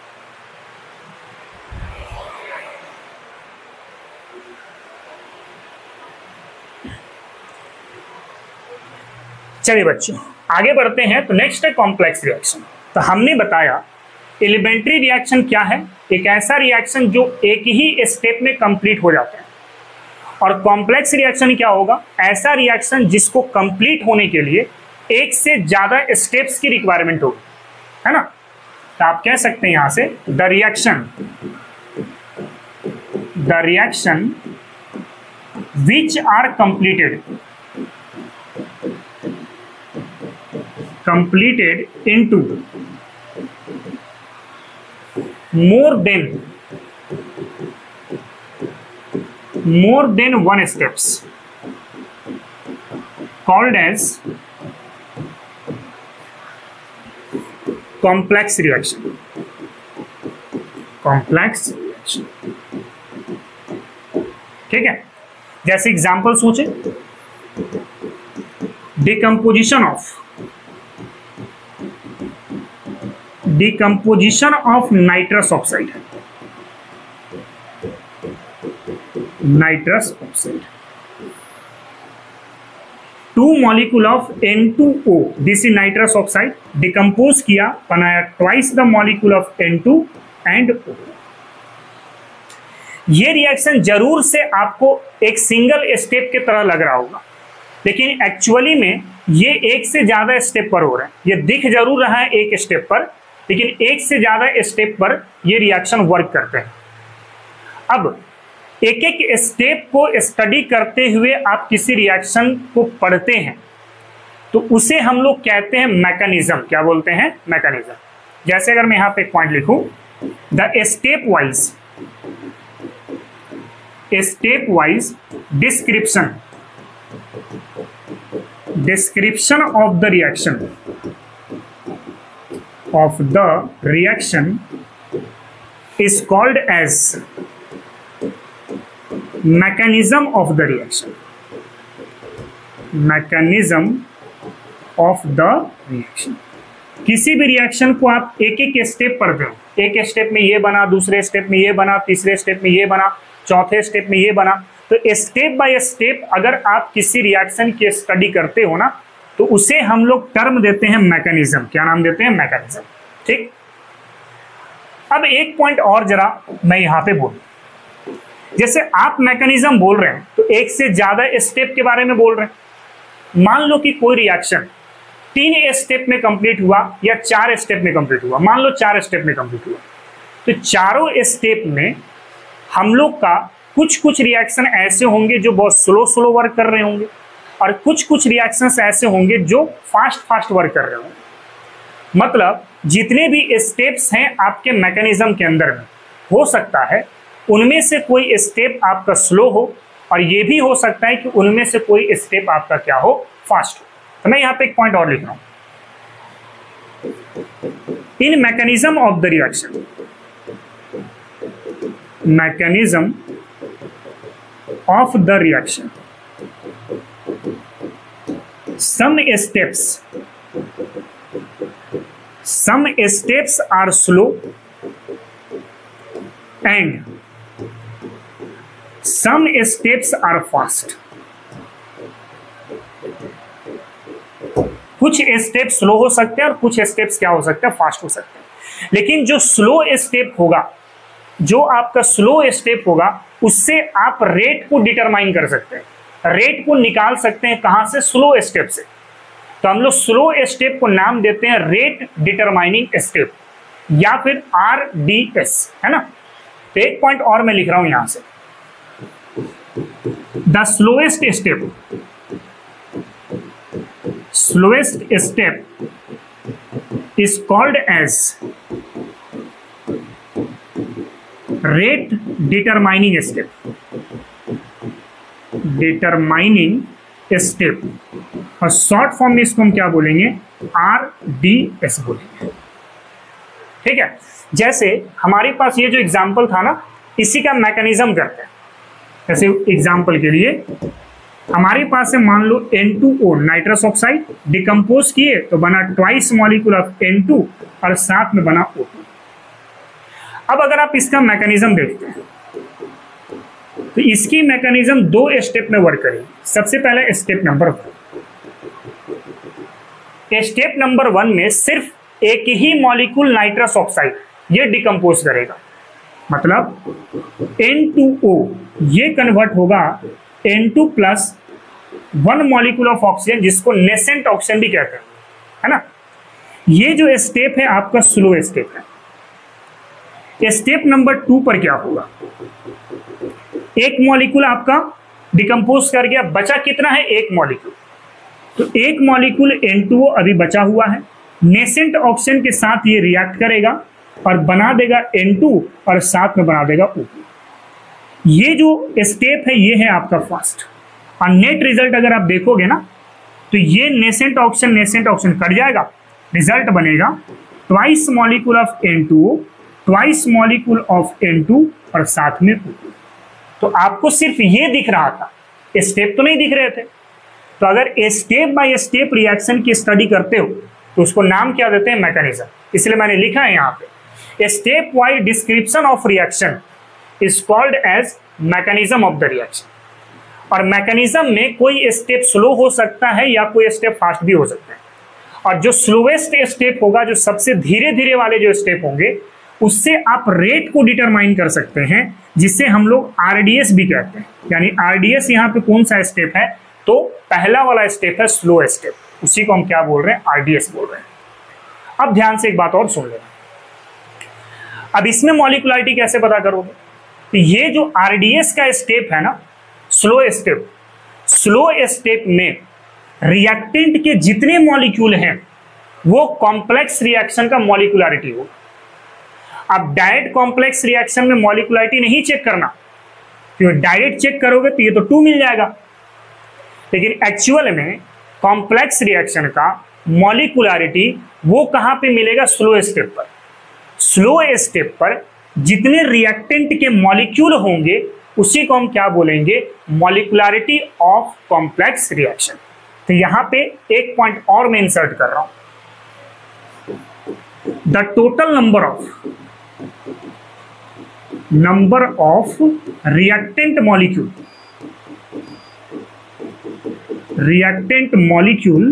चलिए बच्चों आगे बढ़ते हैं। तो नेक्स्ट है कॉम्प्लेक्स रिएक्शन। तो हमने बताया एलिमेंट्री रिएक्शन क्या है? एक ऐसा रिएक्शन जो एक ही स्टेप में कंप्लीट हो जाता है। और कॉम्प्लेक्स रिएक्शन क्या होगा? ऐसा रिएक्शन जिसको कंप्लीट होने के लिए एक से ज्यादा स्टेप्स की रिक्वायरमेंट होगी, है ना। तो आप कह सकते हैं यहां से the reaction the reaction which are completed completed into more than more than one steps called as complex reaction complex reaction। ठीक है, जैसे एग्जांपल सोचे, decomposition of decomposition of nitrous oxide, nitrous oxide, two molecule of N two O, this is nitrous oxide, decompose किया, बनाया twice the molecule of N two and O. ये reaction जरूर से आपको एक सिंगल स्टेप की तरह लग रहा होगा, लेकिन एक्चुअली में ये एक से ज्यादा स्टेप पर हो रहा है। ये दिख जरूर रहा है एक स्टेप पर, लेकिन एक से ज्यादा स्टेप पर ये रिएक्शन वर्क करते हैं। अब एक एक स्टेप को स्टडी करते हुए आप किसी रिएक्शन को पढ़ते हैं तो उसे हम लोग कहते हैं मैकेनिज्म। क्या बोलते हैं? मैकेनिज्म। जैसे अगर मैं यहां पे एक पॉइंट लिखूं, the stepwise stepwise description description of the reaction of the reaction is called as mechanism of the reaction, mechanism of the reaction। किसी भी रिएक्शन को आप एक एक स्टेप पढ़ते हो, एक स्टेप में ये बना, दूसरे स्टेप में ये बना, तीसरे स्टेप में ये बना, चौथे स्टेप में ये बना, तो स्टेप बाय स्टेप अगर आप किसी रिएक्शन की स्टडी करते हो ना, तो उसे हम लोग टर्म देते हैं मैकेनिज्म। क्या नाम देते हैं? मैकेनिज्म। ठीक। अब एक पॉइंट और जरा मैं यहां पे बोलूं, जैसे आप मैकेनिज्म बोल रहे हैं तो एक से ज्यादा स्टेप के बारे में बोल रहे हैं। मान लो कि कोई रिएक्शन तीन स्टेप में कंप्लीट हुआ या चार स्टेप में कंप्लीट हुआ, मान लो चार स्टेप में कंप्लीट हुआ, तो चारों स्टेप में हम लोग का कुछ कुछ रिएक्शन ऐसे होंगे जो बहुत स्लो स्लो वर्क कर रहे होंगे, और कुछ कुछ रिएक्शंस ऐसे होंगे जो फास्ट फास्ट वर्क कर रहे होंगे। मतलब जितने भी स्टेप्स हैं आपके मैकेनिज्म के अंदर में, हो सकता है उनमें से कोई स्टेप आपका स्लो हो, और ये भी हो सकता है कि उनमें से कोई स्टेप आपका क्या हो? फास्ट हो। तो मैं यहां पे एक पॉइंट और लिख रहा हूं, in mechanism of the reaction, mechanism of the reaction, some steps some steps are slow and some steps are fast। कुछ स्टेप स्लो हो सकते हैं और कुछ स्टेप्स क्या हो सकते हैं? फास्ट हो सकते हैं। लेकिन जो स्लो स्टेप होगा, जो आपका स्लो स्टेप होगा, उससे आप रेट को डिटरमाइन कर सकते हैं, रेट को निकाल सकते हैं। कहां से? स्लो स्टेप से। तो हम लोग स्लो स्टेप को नाम देते हैं रेट डिटरमाइनिंग स्टेप, या फिर आर डी एस, है ना। तो एक पॉइंट और मैं लिख रहा हूं यहां से, the slowest step slowest step is called as rate determining step, determining step, और शॉर्ट फॉर्म में इसको हम क्या बोलेंगे? आर डी एस बोलेंगे। ठीक है। जैसे हमारे पास ये जो एग्जाम्पल था ना, इसी का मैकेनिज्म करते हैं। जैसे एग्जाम्पल के लिए हमारे पास है, मान लो N two O nitrous oxide, decompose किए तो बना twice molecule of N two और साथ में बना ओ टू। अब अगर आप इसका मैकेनिज्म देखते हैं तो इसकी मैकेनिज्म दो स्टेप में वर्क करेगी। सबसे पहले step number one, step number one में सिर्फ एक ही मॉलिक्यूल नाइट्रस ऑक्साइड ये डिकम्पोज करेगा। मतलब एन टू ओ ये कन्वर्ट होगा N two plus one molecule of oxygen, जिसको नेसेंट ऑक्सीजन भी कहते हैं, है ना। ये जो स्टेप है आपका स्लो स्टेप है। स्टेप नंबर टू पर क्या होगा? एक मॉलिक्यूल आपका डिकम्पोज कर गया, बचा कितना है? एक मॉलिक्यूल। तो एक मॉलिक्यूल एन टू ओ अभी बचा हुआ है, नेसेंट ऑक्सीजन के साथ ये रिएक्ट करेगा और बना देगा एन टू और साथ में बना देगा ओ टू। ये जो स्टेप है ये है आपका फास्ट, और नेट रिजल्ट अगर आप देखोगे ना तो ये nascent oxygen nascent oxygen cut जाएगा, रिजल्ट बनेगा twice molecule of N two O, twice molecule of N two और साथ में ओ टू। तो आपको सिर्फ ये दिख रहा था, स्टेप तो नहीं दिख रहे थे। तो अगर स्टेप बाय स्टेप रिएक्शन की स्टडी करते हो तो उसको नाम क्या देते हैं, मैकेनिज्म। इसलिए मैंने लिखा है यहाँ पे stepwise description of reaction is called as mechanism of the reaction. और मैकेनिज्म में कोई स्टेप स्लो हो सकता है या कोई स्टेप फास्ट भी हो सकता है, और जो स्लोएस्ट स्टेप होगा, जो सबसे धीरे धीरे वाले जो स्टेप होंगे, उससे आप रेट को डिटरमाइन कर सकते हैं, जिससे हम लोग आरडीएस भी कहते हैं। यानी आरडीएस यहाँ पे कौन सा स्टेप है, तो पहला वाला स्टेप है स्लो स्टेप, उसी को हम क्या बोल रहे हैं, आरडीएस बोल रहे हैं। अब ध्यान से एक बात और सुन लेना, अब इसमें मॉलिक्युलरिटी कैसे पता करोगे, तो ये जो आरडीएस का स्टेप है ना, स्लो स्टेप, स्लो स्टेप में रिएक्टेंट के जितने मॉलिक्यूल हैं वो कॉम्प्लेक्स रिएक्शन का मॉलिक्युलरिटी होगा। अब डायरेक्ट कॉम्प्लेक्स रिएक्शन में मॉलिक्युलरिटी नहीं चेक करना, क्योंकि डायरेक्ट चेक करोगे तो ये तो टू मिल जाएगा, लेकिन एक्चुअल में कॉम्प्लेक्स रिएक्शन का मॉलिक्युलरिटी वो कहां पे मिलेगा, स्लो स्टेप पर। स्लो स्टेप पर जितने रिएक्टेंट के मॉलिक्यूल होंगे उसी को हम क्या बोलेंगे, मॉलिक्युलरिटी ऑफ कॉम्प्लेक्स रिएक्शन। तो यहां पे एक पॉइंट और मैं इंसर्ट कर रहा हूं, the total number of number of reactant molecule reactant molecule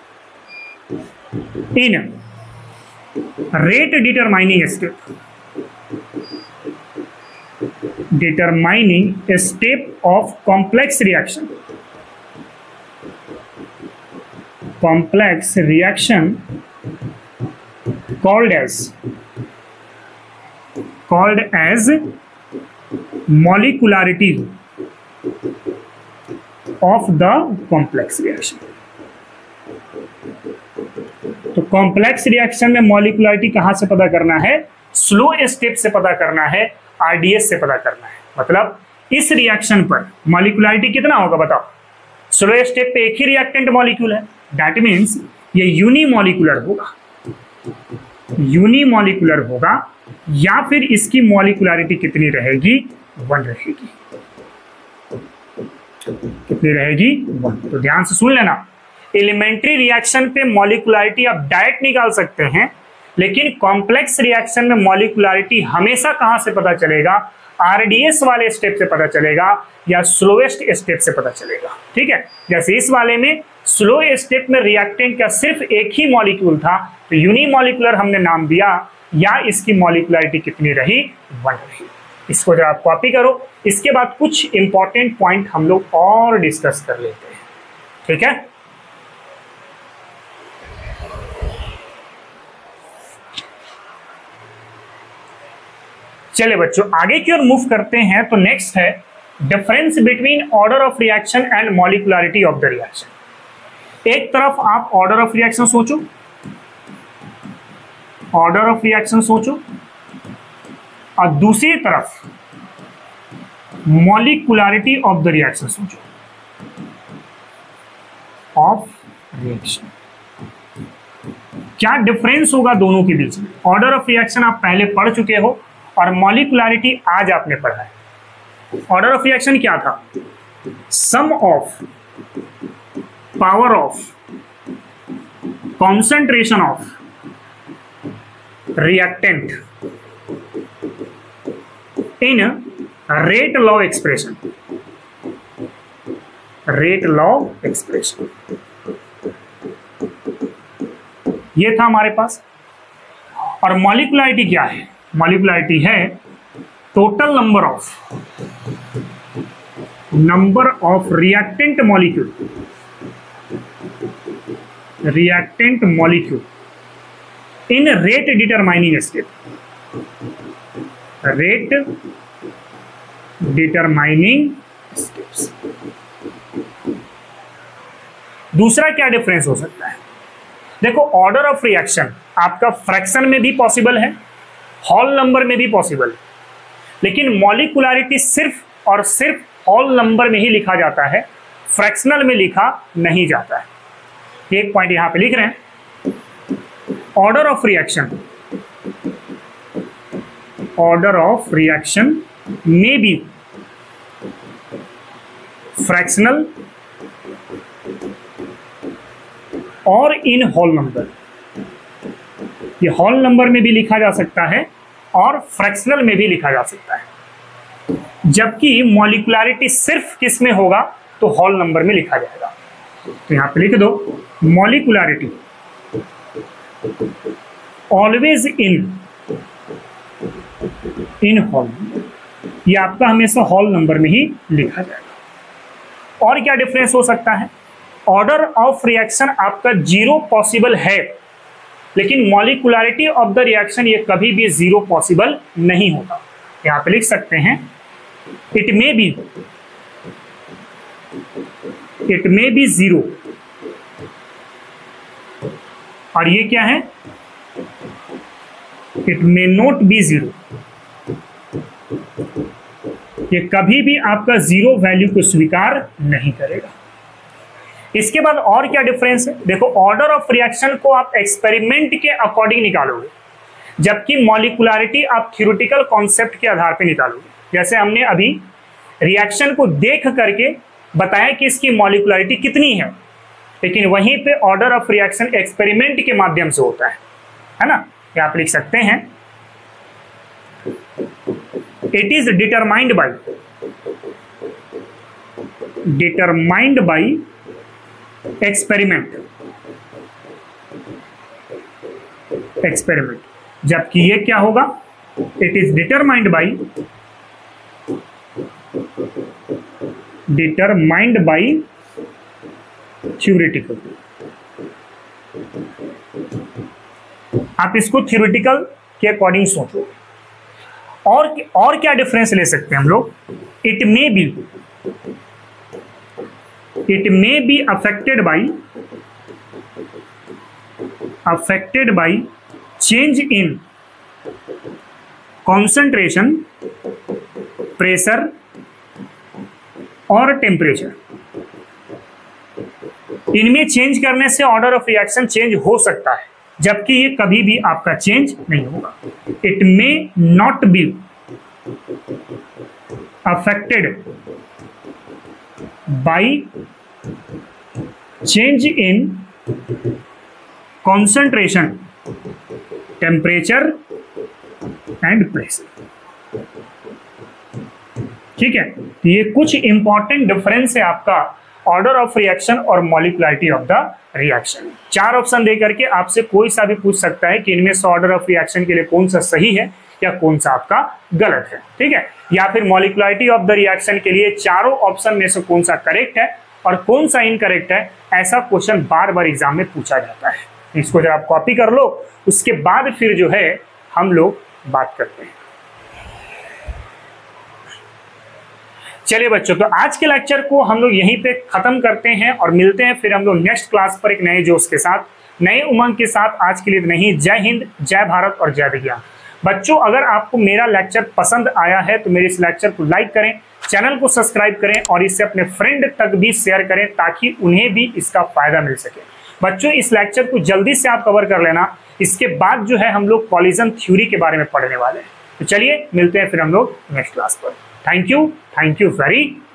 in rate determining step determining step of complex reaction complex reaction called as called as molecularity of the complex reaction। तो complex reaction में molecularity कहां से पता करना है, slow step से पता करना है, आरडीएस से पता करना है। मतलब इस रिएक्शन पर मॉलिक्युलरिटी कितना होगा बताओ, स्लो स्टेप पे एक ही रिएक्टेंट मॉलिक्यूल है, दैट मीन्स ये यूनिमॉलिक्यूलर होगा, यूनिमॉलिक्यूलर होगा, या फिर इसकी मॉलिक्युलरिटी कितनी रहेगी, वन रहेगी। कितनी रहेगी, वन। तो ध्यान से सुन लेना, एलिमेंट्री रिएक्शन पे मॉलिक्युलरिटी आप डायरेक्ट निकाल सकते हैं, लेकिन कॉम्प्लेक्स रिएक्शन में मॉलिक्युलरिटी हमेशा कहां से पता चलेगा, आरडीएस वाले स्टेप से पता चलेगा या स्लोएस्ट स्टेप से पता चलेगा। ठीक है, जैसे इस वाले में स्लो स्टेप में रिएक्टेंट का सिर्फ एक ही मॉलिक्यूल था, तो यूनिमॉलिक्यूलर हमने नाम दिया, या इसकी मॉलिक्युलरिटी कितनी रही, वन रही। इसको जब आप कॉपी करो, इसके बाद कुछ इंपॉर्टेंट पॉइंट हम लोग और डिस्कस कर लेते हैं। ठीक है, चलिए बच्चों आगे की ओर मूव करते हैं। तो नेक्स्ट है difference between order of reaction and molecularity of the reaction. एक तरफ आप ऑर्डर ऑफ रिएक्शन सोचो, ऑर्डर ऑफ रिएक्शन सोचो, और दूसरी तरफ मॉलिक्युलरिटी ऑफ द रिएक्शन सोचो, ऑफ रिएक्शन। क्या डिफरेंस होगा दोनों के बीच में? ऑर्डर ऑफ रिएक्शन आप पहले पढ़ चुके हो और मॉलिक्युलरिटी आज आपने पढ़ा है। ऑर्डर ऑफ रिएक्शन क्या था? Sum of power of concentration of reactant in rate law expression, rate law expression ये था हमारे पास। और मॉलिक्युलरिटी क्या है? मॉलिक्युलरिटी है total number of number of reactant molecule reactant molecule in rate determining step, rate determining steps. दूसरा क्या difference हो सकता है? देखो, ऑर्डर ऑफ रिएक्शन आपका फ्रैक्शन में भी पॉसिबल है, हॉल नंबर में भी पॉसिबल है, लेकिन मॉलिक्युलरिटी सिर्फ और सिर्फ हॉल नंबर में ही लिखा जाता है, फ्रैक्शनल में लिखा नहीं जाता है। एक पॉइंट यहां पे लिख रहे हैं, order of reaction order of reaction में भी फ्रैक्शनल और इन होल नंबर, ये होल नंबर में भी लिखा जा सकता है और फ्रैक्शनल में भी लिखा जा सकता है, जबकि मॉलिक्युलरिटी सिर्फ किस में होगा तो होल नंबर में लिखा जाएगा। तो यहां पे लिख दो मॉलिक्युलरिटी ऑलवेज इन इन होल, ये आपका हमेशा होल नंबर में ही लिखा जाएगा। और क्या डिफरेंस हो सकता है, ऑर्डर ऑफ रिएक्शन आपका जीरो पॉसिबल है, लेकिन मॉलिक्युलरिटी ऑफ द रिएक्शन ये कभी भी जीरो पॉसिबल नहीं होगा। यहां पे लिख सकते हैं it may be it may be zero, और ये क्या है, it may not be zero, ये कभी भी आपका जीरो वैल्यू को स्वीकार नहीं करेगा। इसके बाद और क्या डिफरेंस है, देखो ऑर्डर ऑफ रिएक्शन को आप एक्सपेरिमेंट के अकॉर्डिंग निकालोगे, जबकि मॉलिक्युलरिटी आप थ्योरेटिकल कॉन्सेप्ट के आधार पे निकालोगे। जैसे हमने अभी रिएक्शन को देख करके बताया कि इसकी मॉलिक्युलरिटी कितनी है, लेकिन वहीं पे ऑर्डर ऑफ रिएक्शन एक्सपेरिमेंट के माध्यम से होता है, है ना। ये आप लिख सकते हैं it is determined by determined by experiment experiment जबकि ये क्या होगा, it is determined by determined by theoretical. आप इसको थ्योरेटिकल के अकॉर्डिंग सोचो। और और क्या डिफरेंस ले सकते हैं हम लोग, it may be it may be affected by affected by change in concentration, pressure और टेम्परेचर। इनमें चेंज करने से ऑर्डर ऑफ रिएक्शन चेंज हो सकता है, जबकि ये कभी भी आपका चेंज नहीं होगा। It may not be affected by change in concentration, temperature and pressure. ठीक है, ये कुछ इंपॉर्टेंट डिफरेंस है आपका ऑर्डर ऑफ रिएक्शन और मॉलिक्युलरिटी ऑफ द रिएक्शन। चार ऑप्शन दे करके आपसे कोई सा भी पूछ सकता है कि इनमें से ऑर्डर ऑफ रिएक्शन के लिए कौन सा सही है या कौन सा आपका गलत है। ठीक है, या फिर मॉलिक्युलरिटी ऑफ द रिएक्शन के लिए चारों ऑप्शन में से कौन सा करेक्ट है और कौन सा इनकरेक्ट है, ऐसा क्वेश्चन बार बार एग्जाम में पूछा जाता है। इसको जब आप कॉपी कर लो, उसके बाद फिर जो है हम लोग बात करते हैं। चलिए बच्चों, तो आज के लेक्चर को हम लोग यहीं पे खत्म करते हैं और मिलते हैं फिर हम लोग नेक्स्ट क्लास पर एक नए जोश के साथ, नए उमंग के साथ। आज के लिए नहीं, जय हिंद, जय भारत और जय विज्ञान। बच्चों, अगर आपको मेरा लेक्चर पसंद आया है तो मेरे इस लेक्चर को लाइक करें, चैनल को सब्सक्राइब करें और इसे अपने फ्रेंड तक भी शेयर करें ताकि उन्हें भी इसका फायदा मिल सके। बच्चों, इस लेक्चर को जल्दी से आप कवर कर लेना, इसके बाद जो है हम लोग कॉलिजन थ्योरी के बारे में पढ़ने वाले हैं। तो चलिए मिलते हैं फिर हम लोग नेक्स्ट क्लास पर। Thank you, thank you very